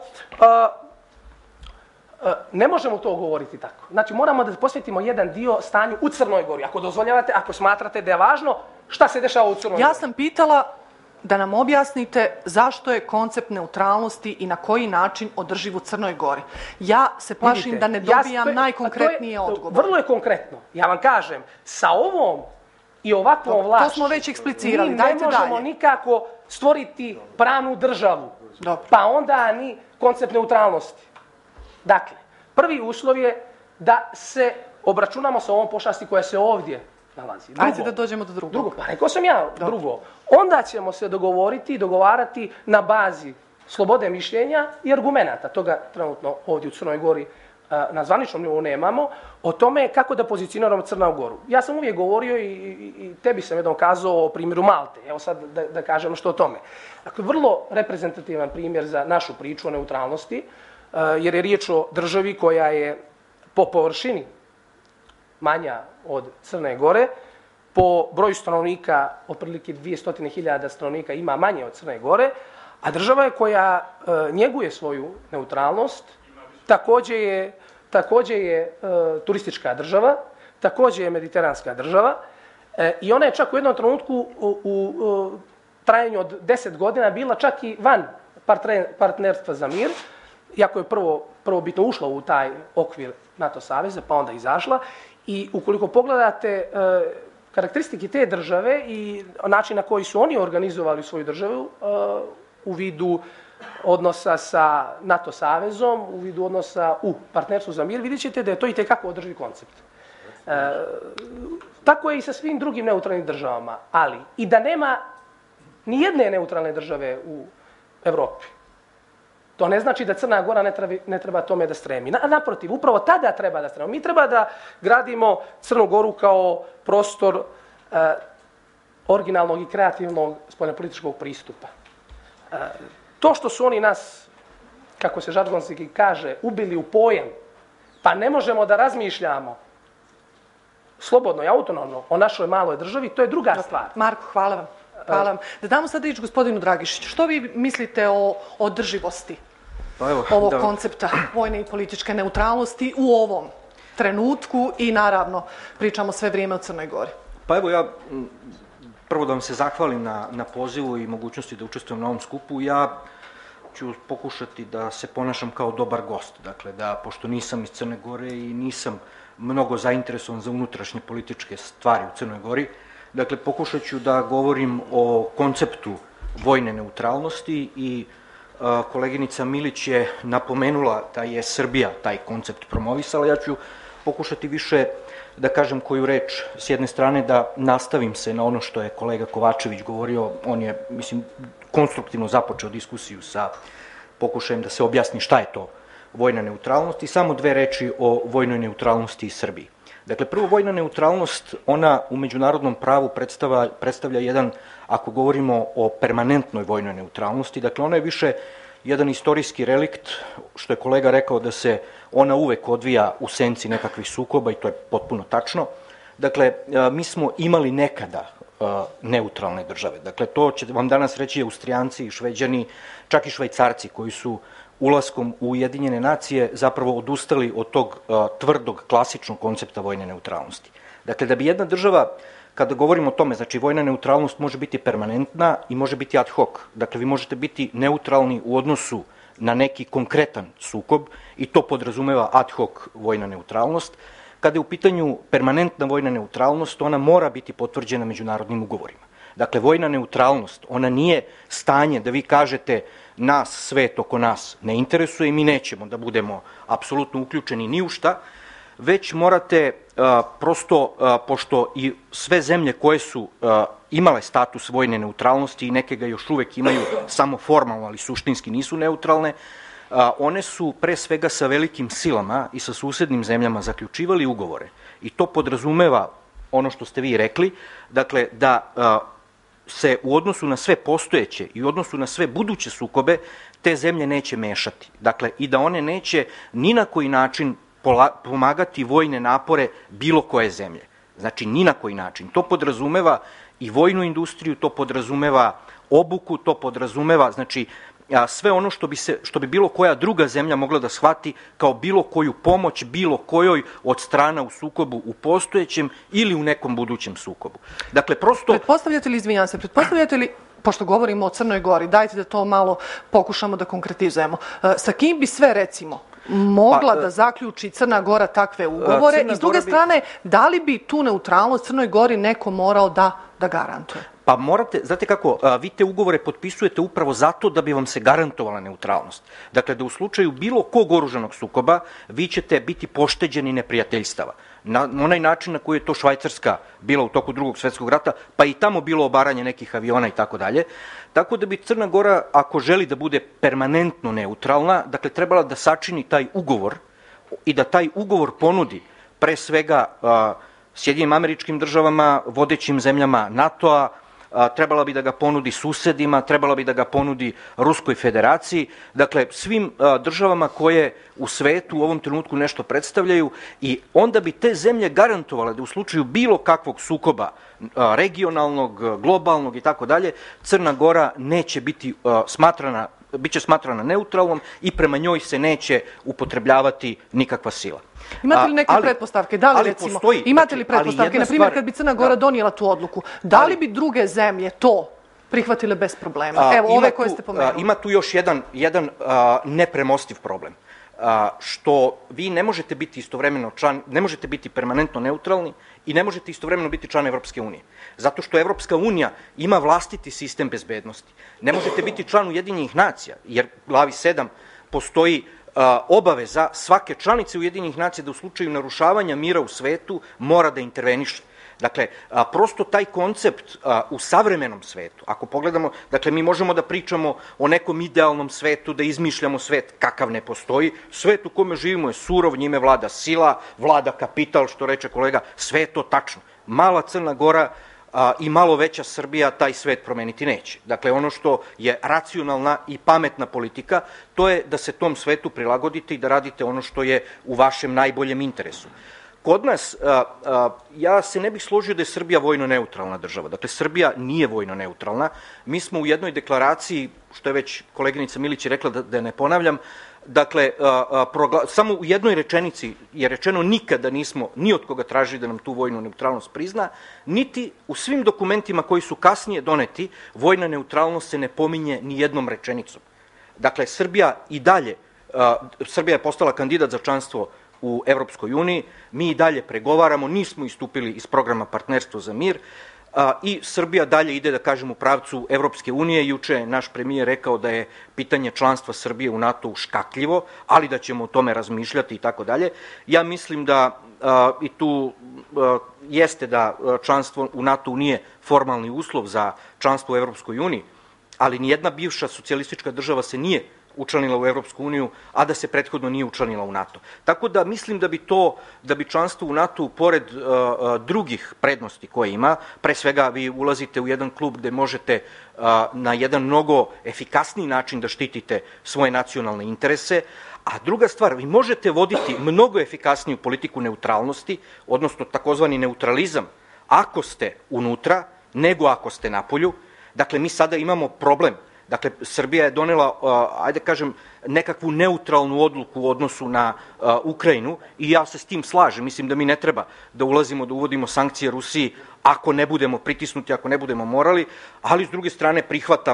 Ne možemo to govoriti tako. Znači, moramo da posvetimo jedan dio stanju u Crnoj Gori. Ako dozvoljavate, ako smatrate da je važno, šta se dešava u Crnoj Gori? Ja sam pitala da nam objasnite zašto je koncept neutralnosti i na koji način održiv u Crnoj Gori. Ja se plašim da ne dobijam najkonkretnije odgovore. Vrlo je konkretno. Ja vam kažem, sa ovom i ovakvom vlašću... To smo već eksplicirali. Mi ne možemo nikako stvoriti pravnu državu. Pa onda ni koncept neutralnosti. Dakle, prvi uslov je da se obračunamo sa ovom pošasti koja se ovdje nalazi. Ajde da dođemo do drugog. Drugo, pa rekao sam ja drugo. Onda ćemo se dogovarati na bazi slobode mišljenja i argumenata. Toga trenutno ovdje u Crnoj Gori na zvaničnom nivou nemamo. O tome kako da pozicioniramo Crnu Goru. Ja sam uvijek govorio i tebi sam jednom kazao o primjeru Malte. Evo sad da kažem što o tome. Dakle, vrlo reprezentativan primjer za našu priču o neutralnosti, jer je riječ o državi koja je po površini manja od Crne Gore, po broju stanovnika, otprilike 200.000 stanovnika ima manje od Crne Gore, a država je koja njeguje svoju neutralnost, također je turistička država, također je mediteranska država i ona je čak u jednom trenutku u trajanju od 10 godina bila čak i van partnerstva za mir, iako je prvobitno ušla u taj okvir NATO saveza, pa onda izašla. I ukoliko pogledate karakteristike te države i način na koji su oni organizovali svoju državu u vidu odnosa sa NATO savezom, u vidu odnosa u partnerstvu za mir, vidjet ćete da je to i tekako održiv koncept. Tako je i sa svim drugim neutralnim državama, ali i da nema ni jedne neutralne države u Evropi. To ne znači da Crna Gora ne treba tome da stremi. Naprotiv, upravo tada treba da stremimo. Mi treba da gradimo Crnu Goru kao prostor originalnog i kreativnog spoljnopolitičkog pristupa. To što su oni nas, kako se žargonski kaže, ubili u pojam, pa ne možemo da razmišljamo slobodno i autonomno o našoj maloj državi, to je druga stvar. Marko, hvala vam. Hvala vam. Da damo sada riječ gospodinu Dragišiću. Što vi mislite o održivosti ovog koncepta vojne i političke neutralnosti u ovom trenutku i naravno pričamo sve vrijeme o Crnoj Gori? Pa evo ja prvo da vam se zahvalim na pozivu i mogućnosti da učestvujem na ovom skupu. Ja ću pokušati da se ponašam kao dobar gost. Dakle, da pošto nisam iz Crne Gore i nisam mnogo zainteresovan za unutrašnje političke stvari u Crnoj Gori, dakle, pokušat ću da govorim o konceptu vojne neutralnosti i koleginica Milić je napomenula da je Srbija taj koncept promovisala. Ja ću pokušati više da kažem koju reč, s jedne strane da nastavim se na ono što je kolega Kovačević govorio, on je, mislim, konstruktivno započeo diskusiju sa pokušajem da se objasni šta je to vojna neutralnost i samo dve reči o vojnoj neutralnosti i Srbiji. Dakle, prvo, vojna neutralnost, ona u međunarodnom pravu predstavlja jedan, ako govorimo o permanentnoj vojnoj neutralnosti, dakle, ona je više jedan istorijski relikt, što je kolega rekao da se ona uvek odvija u senci nekakvih sukoba i to je potpuno tačno. Dakle, mi smo imali nekada neutralne države. Dakle, to će vam danas reći Austrijanci i Šveđani, čak i Švajcarci koji su ulaskom u Ujedinjene nacije zapravo odustali od tog tvrdog, klasičnog koncepta vojne neutralnosti. Dakle, da bi jedna država, kada govorimo o tome, znači vojna neutralnost može biti permanentna i može biti ad hoc. Dakle, vi možete biti neutralni u odnosu na neki konkretan sukob i to podrazumeva ad hoc vojna neutralnost. Kada je u pitanju permanentna vojna neutralnost, ona mora biti potvrđena međunarodnim ugovorima. Dakle, vojna neutralnost, ona nije stanje da vi kažete nas, svet oko nas ne interesuje i mi nećemo da budemo apsolutno uključeni ni u šta, već morate prosto, pošto i sve zemlje koje su imale status vojne neutralnosti i neke ga još uvek imaju samo formalno, ali suštinski nisu neutralne, one su pre svega sa velikim silama i sa susednim zemljama zaključivali ugovore. I to podrazumeva ono što ste vi rekli, dakle da se u odnosu na sve postojeće i u odnosu na sve buduće sukobe te zemlje neće mešati. Dakle, i da one neće ni na koji način pomagati vojne napore bilo koje zemlje. Znači, ni na koji način. To podrazumeva i vojnu industriju, to podrazumeva obuku, to podrazumeva, znači, sve ono što bi bilo koja druga zemlja mogla da shvati kao bilo koju pomoć, bilo kojoj od strana u sukobu u postojećem ili u nekom budućem sukobu. Dakle, prosto... Pretpostavljate li, pošto govorimo o Crnoj Gori, dajte da to malo pokušamo da konkretizujemo, sa kim bi sve, recimo, mogla da zaključi Crna Gora takve ugovore i s druge strane, da li bi tu neutralnost Crnoj Gori neko morao da garantuje? Pa morate, znate kako, vi te ugovore potpisujete upravo zato da bi vam se garantovala neutralnost. Dakle, da u slučaju bilo kog oružanog sukoba vi ćete biti pošteđeni neprijateljstava. Na onaj način na koji je to Švajcarska bila u toku Drugog svjetskog rata, pa i tamo bilo obaranje nekih aviona i tako dalje. Tako da bi Crna Gora, ako želi da bude permanentno neutralna, dakle, trebala da sačini taj ugovor i da taj ugovor ponudi pre svega Sjedinjenim Američkim Državama, vodećim zemljama NATO-a, trebala bi da ga ponudi susedima, trebala bi da ga ponudi Ruskoj federaciji, dakle svim državama koje u svetu u ovom trenutku nešto predstavljaju i onda bi te zemlje garantovale da u slučaju bilo kakvog sukoba regionalnog, globalnog i tako dalje, Crna Gora neće biti biće smatrana neutralnom i prema njoj se neće upotrebljavati nikakva sila. Imate li neke pretpostavke? Da li, recimo, imate li pretpostavke, na primjer, kad bi Crna Gora donijela tu odluku, da li bi druge zemlje to prihvatile bez problema? Evo, ove koje ste pomenuli. Ima tu još jedan nepremostiv problem, što vi ne možete biti istovremeno član, ne možete biti permanentno neutralni i ne možete istovremeno biti član Evropske unije. Zato što Evropska unija ima vlastiti sistem bezbednosti. Ne možete biti član Ujedinjenih nacija, jer u glavi 7 postoji obaveza svake članice Ujedinjenih nacija da u slučaju narušavanja mira u svetu mora da interveniše. Dakle, prosto taj koncept u savremenom svetu, ako pogledamo, dakle, mi možemo da pričamo o nekom idealnom svetu, da izmišljamo svet kakav ne postoji, svet u kome živimo je surov, njime vlada sila, vlada kapital, što reče kolega, sve je to tačno. Mala Crna Gora i malo veća Srbija taj svet promeniti neće. Dakle, ono što je racionalna i pametna politika, to je da se tom svetu prilagodite i da radite ono što je u vašem najboljem interesu. Kod nas, ja se ne bih složio da je Srbija vojno neutralna država. Dakle, Srbija nije vojno neutralna. Mi smo u jednoj deklaraciji, što je već koleginica Milić rekla, da ne ponavljam, dakle, samo u jednoj rečenici je rečeno nikada nismo ni od koga tražili da nam tu vojnu neutralnost prizna, niti u svim dokumentima koji su kasnije doneti, vojna neutralnost se ne pominje ni jednom rečenicom. Dakle, Srbija je postala kandidat za članstvo u Evropskoj uniji, mi i dalje pregovaramo, nismo istupili iz programa Partnerstvo za mir i Srbija dalje ide, da kažem, u pravcu Evropske unije. Juče je naš premijer rekao da je pitanje članstva Srbije u NATO škakljivo, ali da ćemo o tome razmišljati i tako dalje. Ja mislim da i tu jeste da članstvo u NATO nije formalni uslov za članstvo u Evropskoj uniji, ali nijedna bivša socijalistička država se nije učlanila u Evropsku uniju, a da se prethodno nije učlanila u NATO. Tako da mislim da bi članstvo u NATO, pored drugih prednosti koje ima, pre svega vi ulazite u jedan klub gde možete na jedan mnogo efikasniji način da štitite svoje nacionalne interese, a druga stvar, vi možete voditi mnogo efikasniju politiku neutralnosti, odnosno takozvani neutralizam, ako ste unutra, nego ako ste napolju. Dakle, mi sada imamo problem. Dakle, Srbija je donela, ajde kažem, nekakvu neutralnu odluku u odnosu na Ukrajinu i ja se s tim slažem. Mislim da mi ne treba da ulazimo, da uvodimo sankcije Rusiji ako ne budemo pritisnuti, ako ne budemo morali, ali s druge strane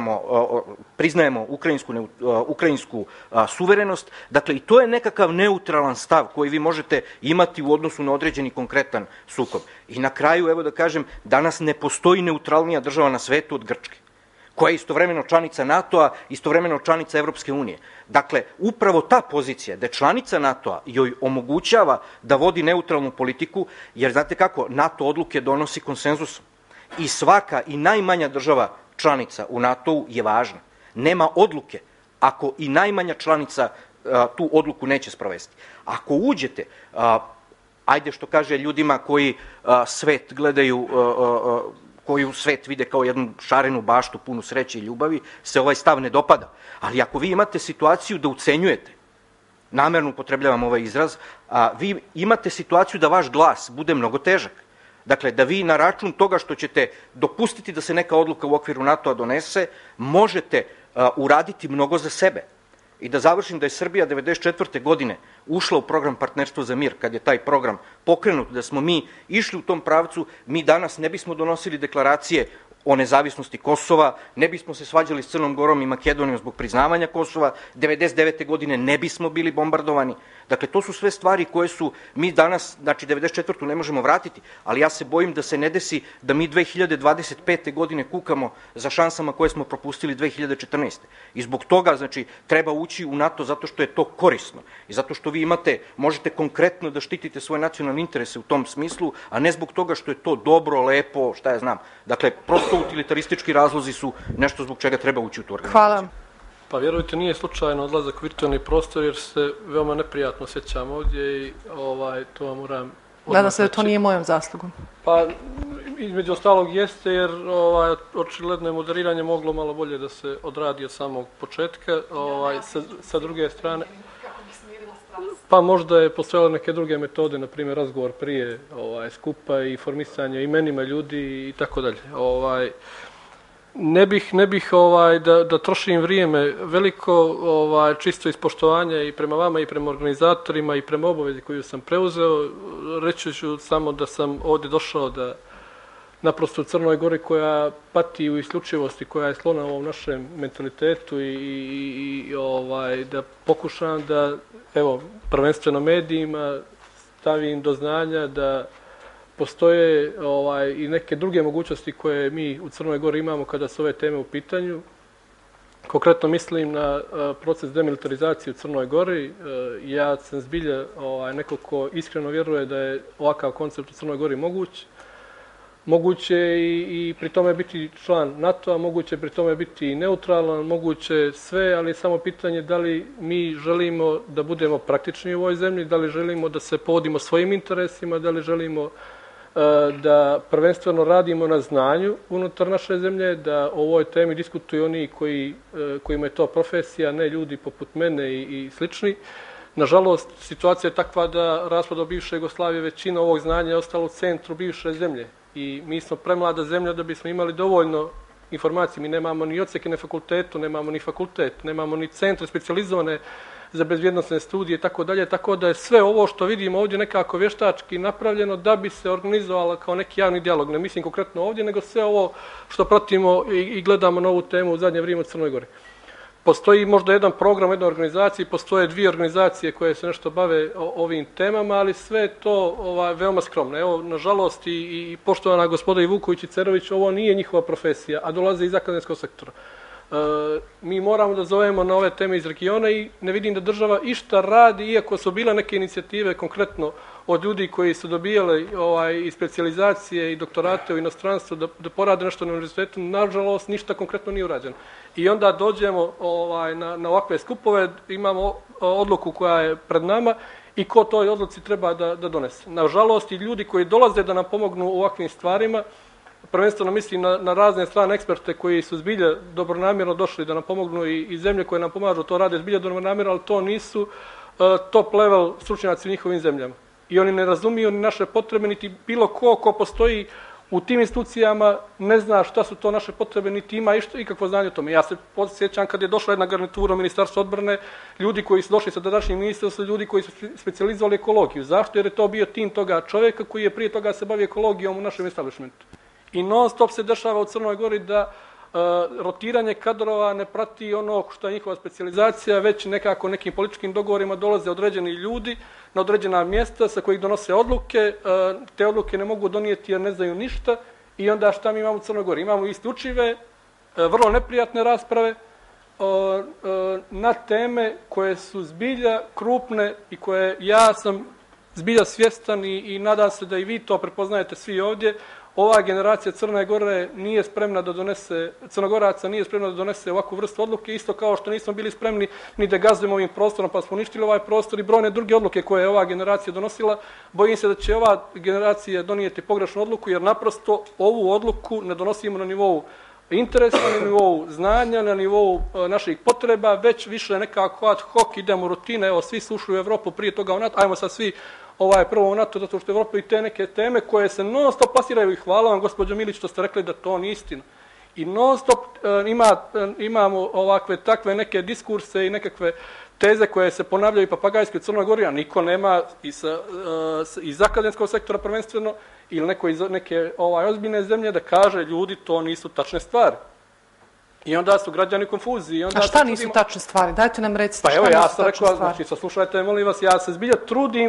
priznajemo ukrajinsku suverenost. Dakle, i to je nekakav neutralan stav koji vi možete imati u odnosu na određeni konkretan sukob. I na kraju, evo da kažem, danas ne postoji neutralnija država na svetu od Grčke, koja je istovremeno članica NATO-a, istovremeno članica Evropske unije. Dakle, upravo ta pozicija da je članica NATO-a joj omogućava da vodi neutralnu politiku, jer znate kako, NATO odluke donosi konsenzusom. I svaka i najmanja država članica u NATO-u je važna. Nema odluke ako i najmanja članica tu odluku neće sprovesti. Ako uđete, ajde što kaže ljudima koji svet gledaju, koju svet vide kao jednu šarenu baštu punu sreće i ljubavi, se ovaj stav ne dopada. Ali ako vi imate situaciju da ucenjujete, namerno upotrebljavam ovaj izraz, vi imate situaciju da vaš glas bude mnogo težak. Dakle, da vi na račun toga što ćete dopustiti da se neka odluka u okviru NATO-a donese, možete uraditi mnogo za sebe. I da završim da je Srbija 1994. godine ušla u program Partnerstvo za mir, kad je taj program pokrenut, da smo mi išli u tom pravcu, mi danas ne bismo donosili deklaracije o nezavisnosti Kosova, ne bismo se svađali s Crnom Gorom i Makedonijom zbog priznavanja Kosova, 1999. godine ne bismo bili bombardovani. Dakle, to su sve stvari koje su mi danas, znači 1994. ne možemo vratiti, ali ja se bojim da se ne desi da mi 2025. godine kukamo za šansama koje smo propustili 2014. I zbog toga, znači, treba ući u NATO zato što je to korisno i zato što vi možete konkretno da štitite svoje nacionalne interese u tom smislu, a ne zbog toga što je to dobro, lepo, šta ja znam. Dakle, prosto utilitaristički razlozi su nešto zbog čega treba ući u tu organizaciju. Hvala. Pa vjerujte, nije slučajno odlazak u virtualni prostor, jer se veoma neprijatno osjećam ovdje i to vam moram... Nadam se da to nije mojom zaslugom. Pa, između ostalog jeste, jer očigledno je moderiranje moglo malo bolje da se odradi od samog početka. Sa druge strane... Pa možda je postojale neke druge metode, na primjer razgovor prije skupa i informisanje imenima ljudi i tako dalje. Ne bih da trošim vrijeme veliko, čisto ispoštovanja i prema vama i prema organizatorima i prema obavezi koju sam preuzeo. Reći ću samo da sam ovdje došao da naprosto u Crnoj Gori, koja pati u isključivosti, koja je sklona u ovom našem mentalitetu i da pokušam da, evo, prvenstveno medijima stavim do znanja da postoje i neke druge mogućnosti koje mi u Crnoj Gori imamo kada su ove teme u pitanju. Konkretno mislim na proces demilitarizacije u Crnoj Gori. Ja sam zbilja neko ko iskreno vjeruje da je ovakav koncept u Crnoj Gori moguć. Moguće i pri tome biti član NATO-a, moguće pri tome biti neutralan, moguće sve, ali samo pitanje da li mi želimo da budemo praktični u ovoj zemlji, da li želimo da se povodimo svojim interesima, da li želimo da prvenstveno radimo na znanju unutar naše zemlje, da o ovoj temi diskutuju oni kojima je to profesija, ne ljudi poput mene i slični, Nažalost, situacija je takva da raspadom bivše Jugoslavije većina ovog znanja je ostala u centru bivše zemlje i mi smo premlada zemlja da bismo imali dovoljno informacije. Mi nemamo ni odsjeke na fakultetu, nemamo ni fakultet, nemamo ni centre specijalizovane za bezbjednosne studije i tako dalje, tako da je sve ovo što vidimo ovdje nekako vještački napravljeno da bi se organizovalo kao neki javni dijalog. Ne mislim konkretno ovdje, nego sve ovo što pratimo i gledamo na ovu temu u zadnje vrijeme u Crnoj Gori. Postoji možda jedan program u jednoj organizaciji, postoje dvije organizacije koje se nešto bave ovim temama, ali sve je to veoma skromno. Evo, nažalost, i poštovana gospoda i Vuković i Cerović, ovo nije njihova profesija, a dolaze iz akademskog sektora. Mi moramo da zovemo na ove teme iz regiona i ne vidim da država išta radi, iako su bile neke inicijative konkretno od ljudi koji su dobijali i specijalizacije i doktorate u inostranstvu da porade nešto na univerzitetu, nažalost ništa konkretno nije urađeno. I onda dođemo na ovakve skupove, imamo odluku koja je pred nama i ko toj odluci treba da donese. Nažalost, i ljudi koji dolaze da nam pomognu u ovakvim stvarima, prvenstveno mislim na razne strane eksperte koji su zbilja dobronamjerno došli da nam pomognu i zemlje koje nam pomažu to rade zbilja dobronamjerno, ali to nisu top level stručnjaci u njihovim zemljama. I oni ne razumiju ni naše potrebe, niti bilo ko postoji u tim institucijama ne zna šta su to naše potrebe, niti ima ikakvo znanje o tome. Ja se podsjećam kad je došla jedna garnitura u Ministarstvu odbrane, ljudi koji su došli sa tadašnjim ministrom su ljudi koji su specijalizovali ekologiju. Zašto? Jer je to bio tim toga čovjeka koji je prije toga se bavio ekologijom u našem establishmentu. I non stop se dešava u Crnoj Gori da rotiranje kadrova ne prati ono što je njihova specijalizacija, već nekako nekim političkim dogovorima dolaze određeni ljudi na određena mjesta sa kojih donose odluke, te odluke ne mogu donijeti jer ne znaju ništa i onda šta mi imamo u Crnoj Gori? Imamo isključive, vrlo neprijatne rasprave na teme koje su zbilja krupne i koje ja sam zbilja svjestan i nadam se da i vi to prepoznajete svi ovdje. Ova generacija Crne Gore nije spremna da donese, Crnogoraca nije spremna da donese ovakvu vrstu odluke, isto kao što nismo bili spremni ni da gazdujemo ovim prostorom, pa smo uništili ovaj prostor i brojne druge odluke koje je ova generacija donosila. Bojim se da će ova generacija donijeti pogrešnu odluku, jer naprosto ovu odluku ne donosimo na nivou interesa, na nivou znanja, na nivou naših potreba, već više nekako ad hoc idemo u rutine, evo svi su ušli u Evropu, prije toga u NATO, ajmo sad svi prvo u NATO, zato što u Evropi i te neke teme koje se non stop plasiraju i hvala vam gospođo Milić što ste rekli da to nije istina. I non stop imamo ovakve takve neke diskurse i nekakve teze koje se ponavljaju papagajski u Crnoj Gori, a niko nema iz akademskog sektora prvenstveno ili neko iz neke ozbiljne zemlje da kaže ljudi to nisu tačne stvari. I onda su građani u konfuziji. A šta nisu tačne stvari? Dajte nam recite šta nisu tačne stvari. Pa evo ja sam rekao, znači saslušajte molim vas, ja se zbilja trudim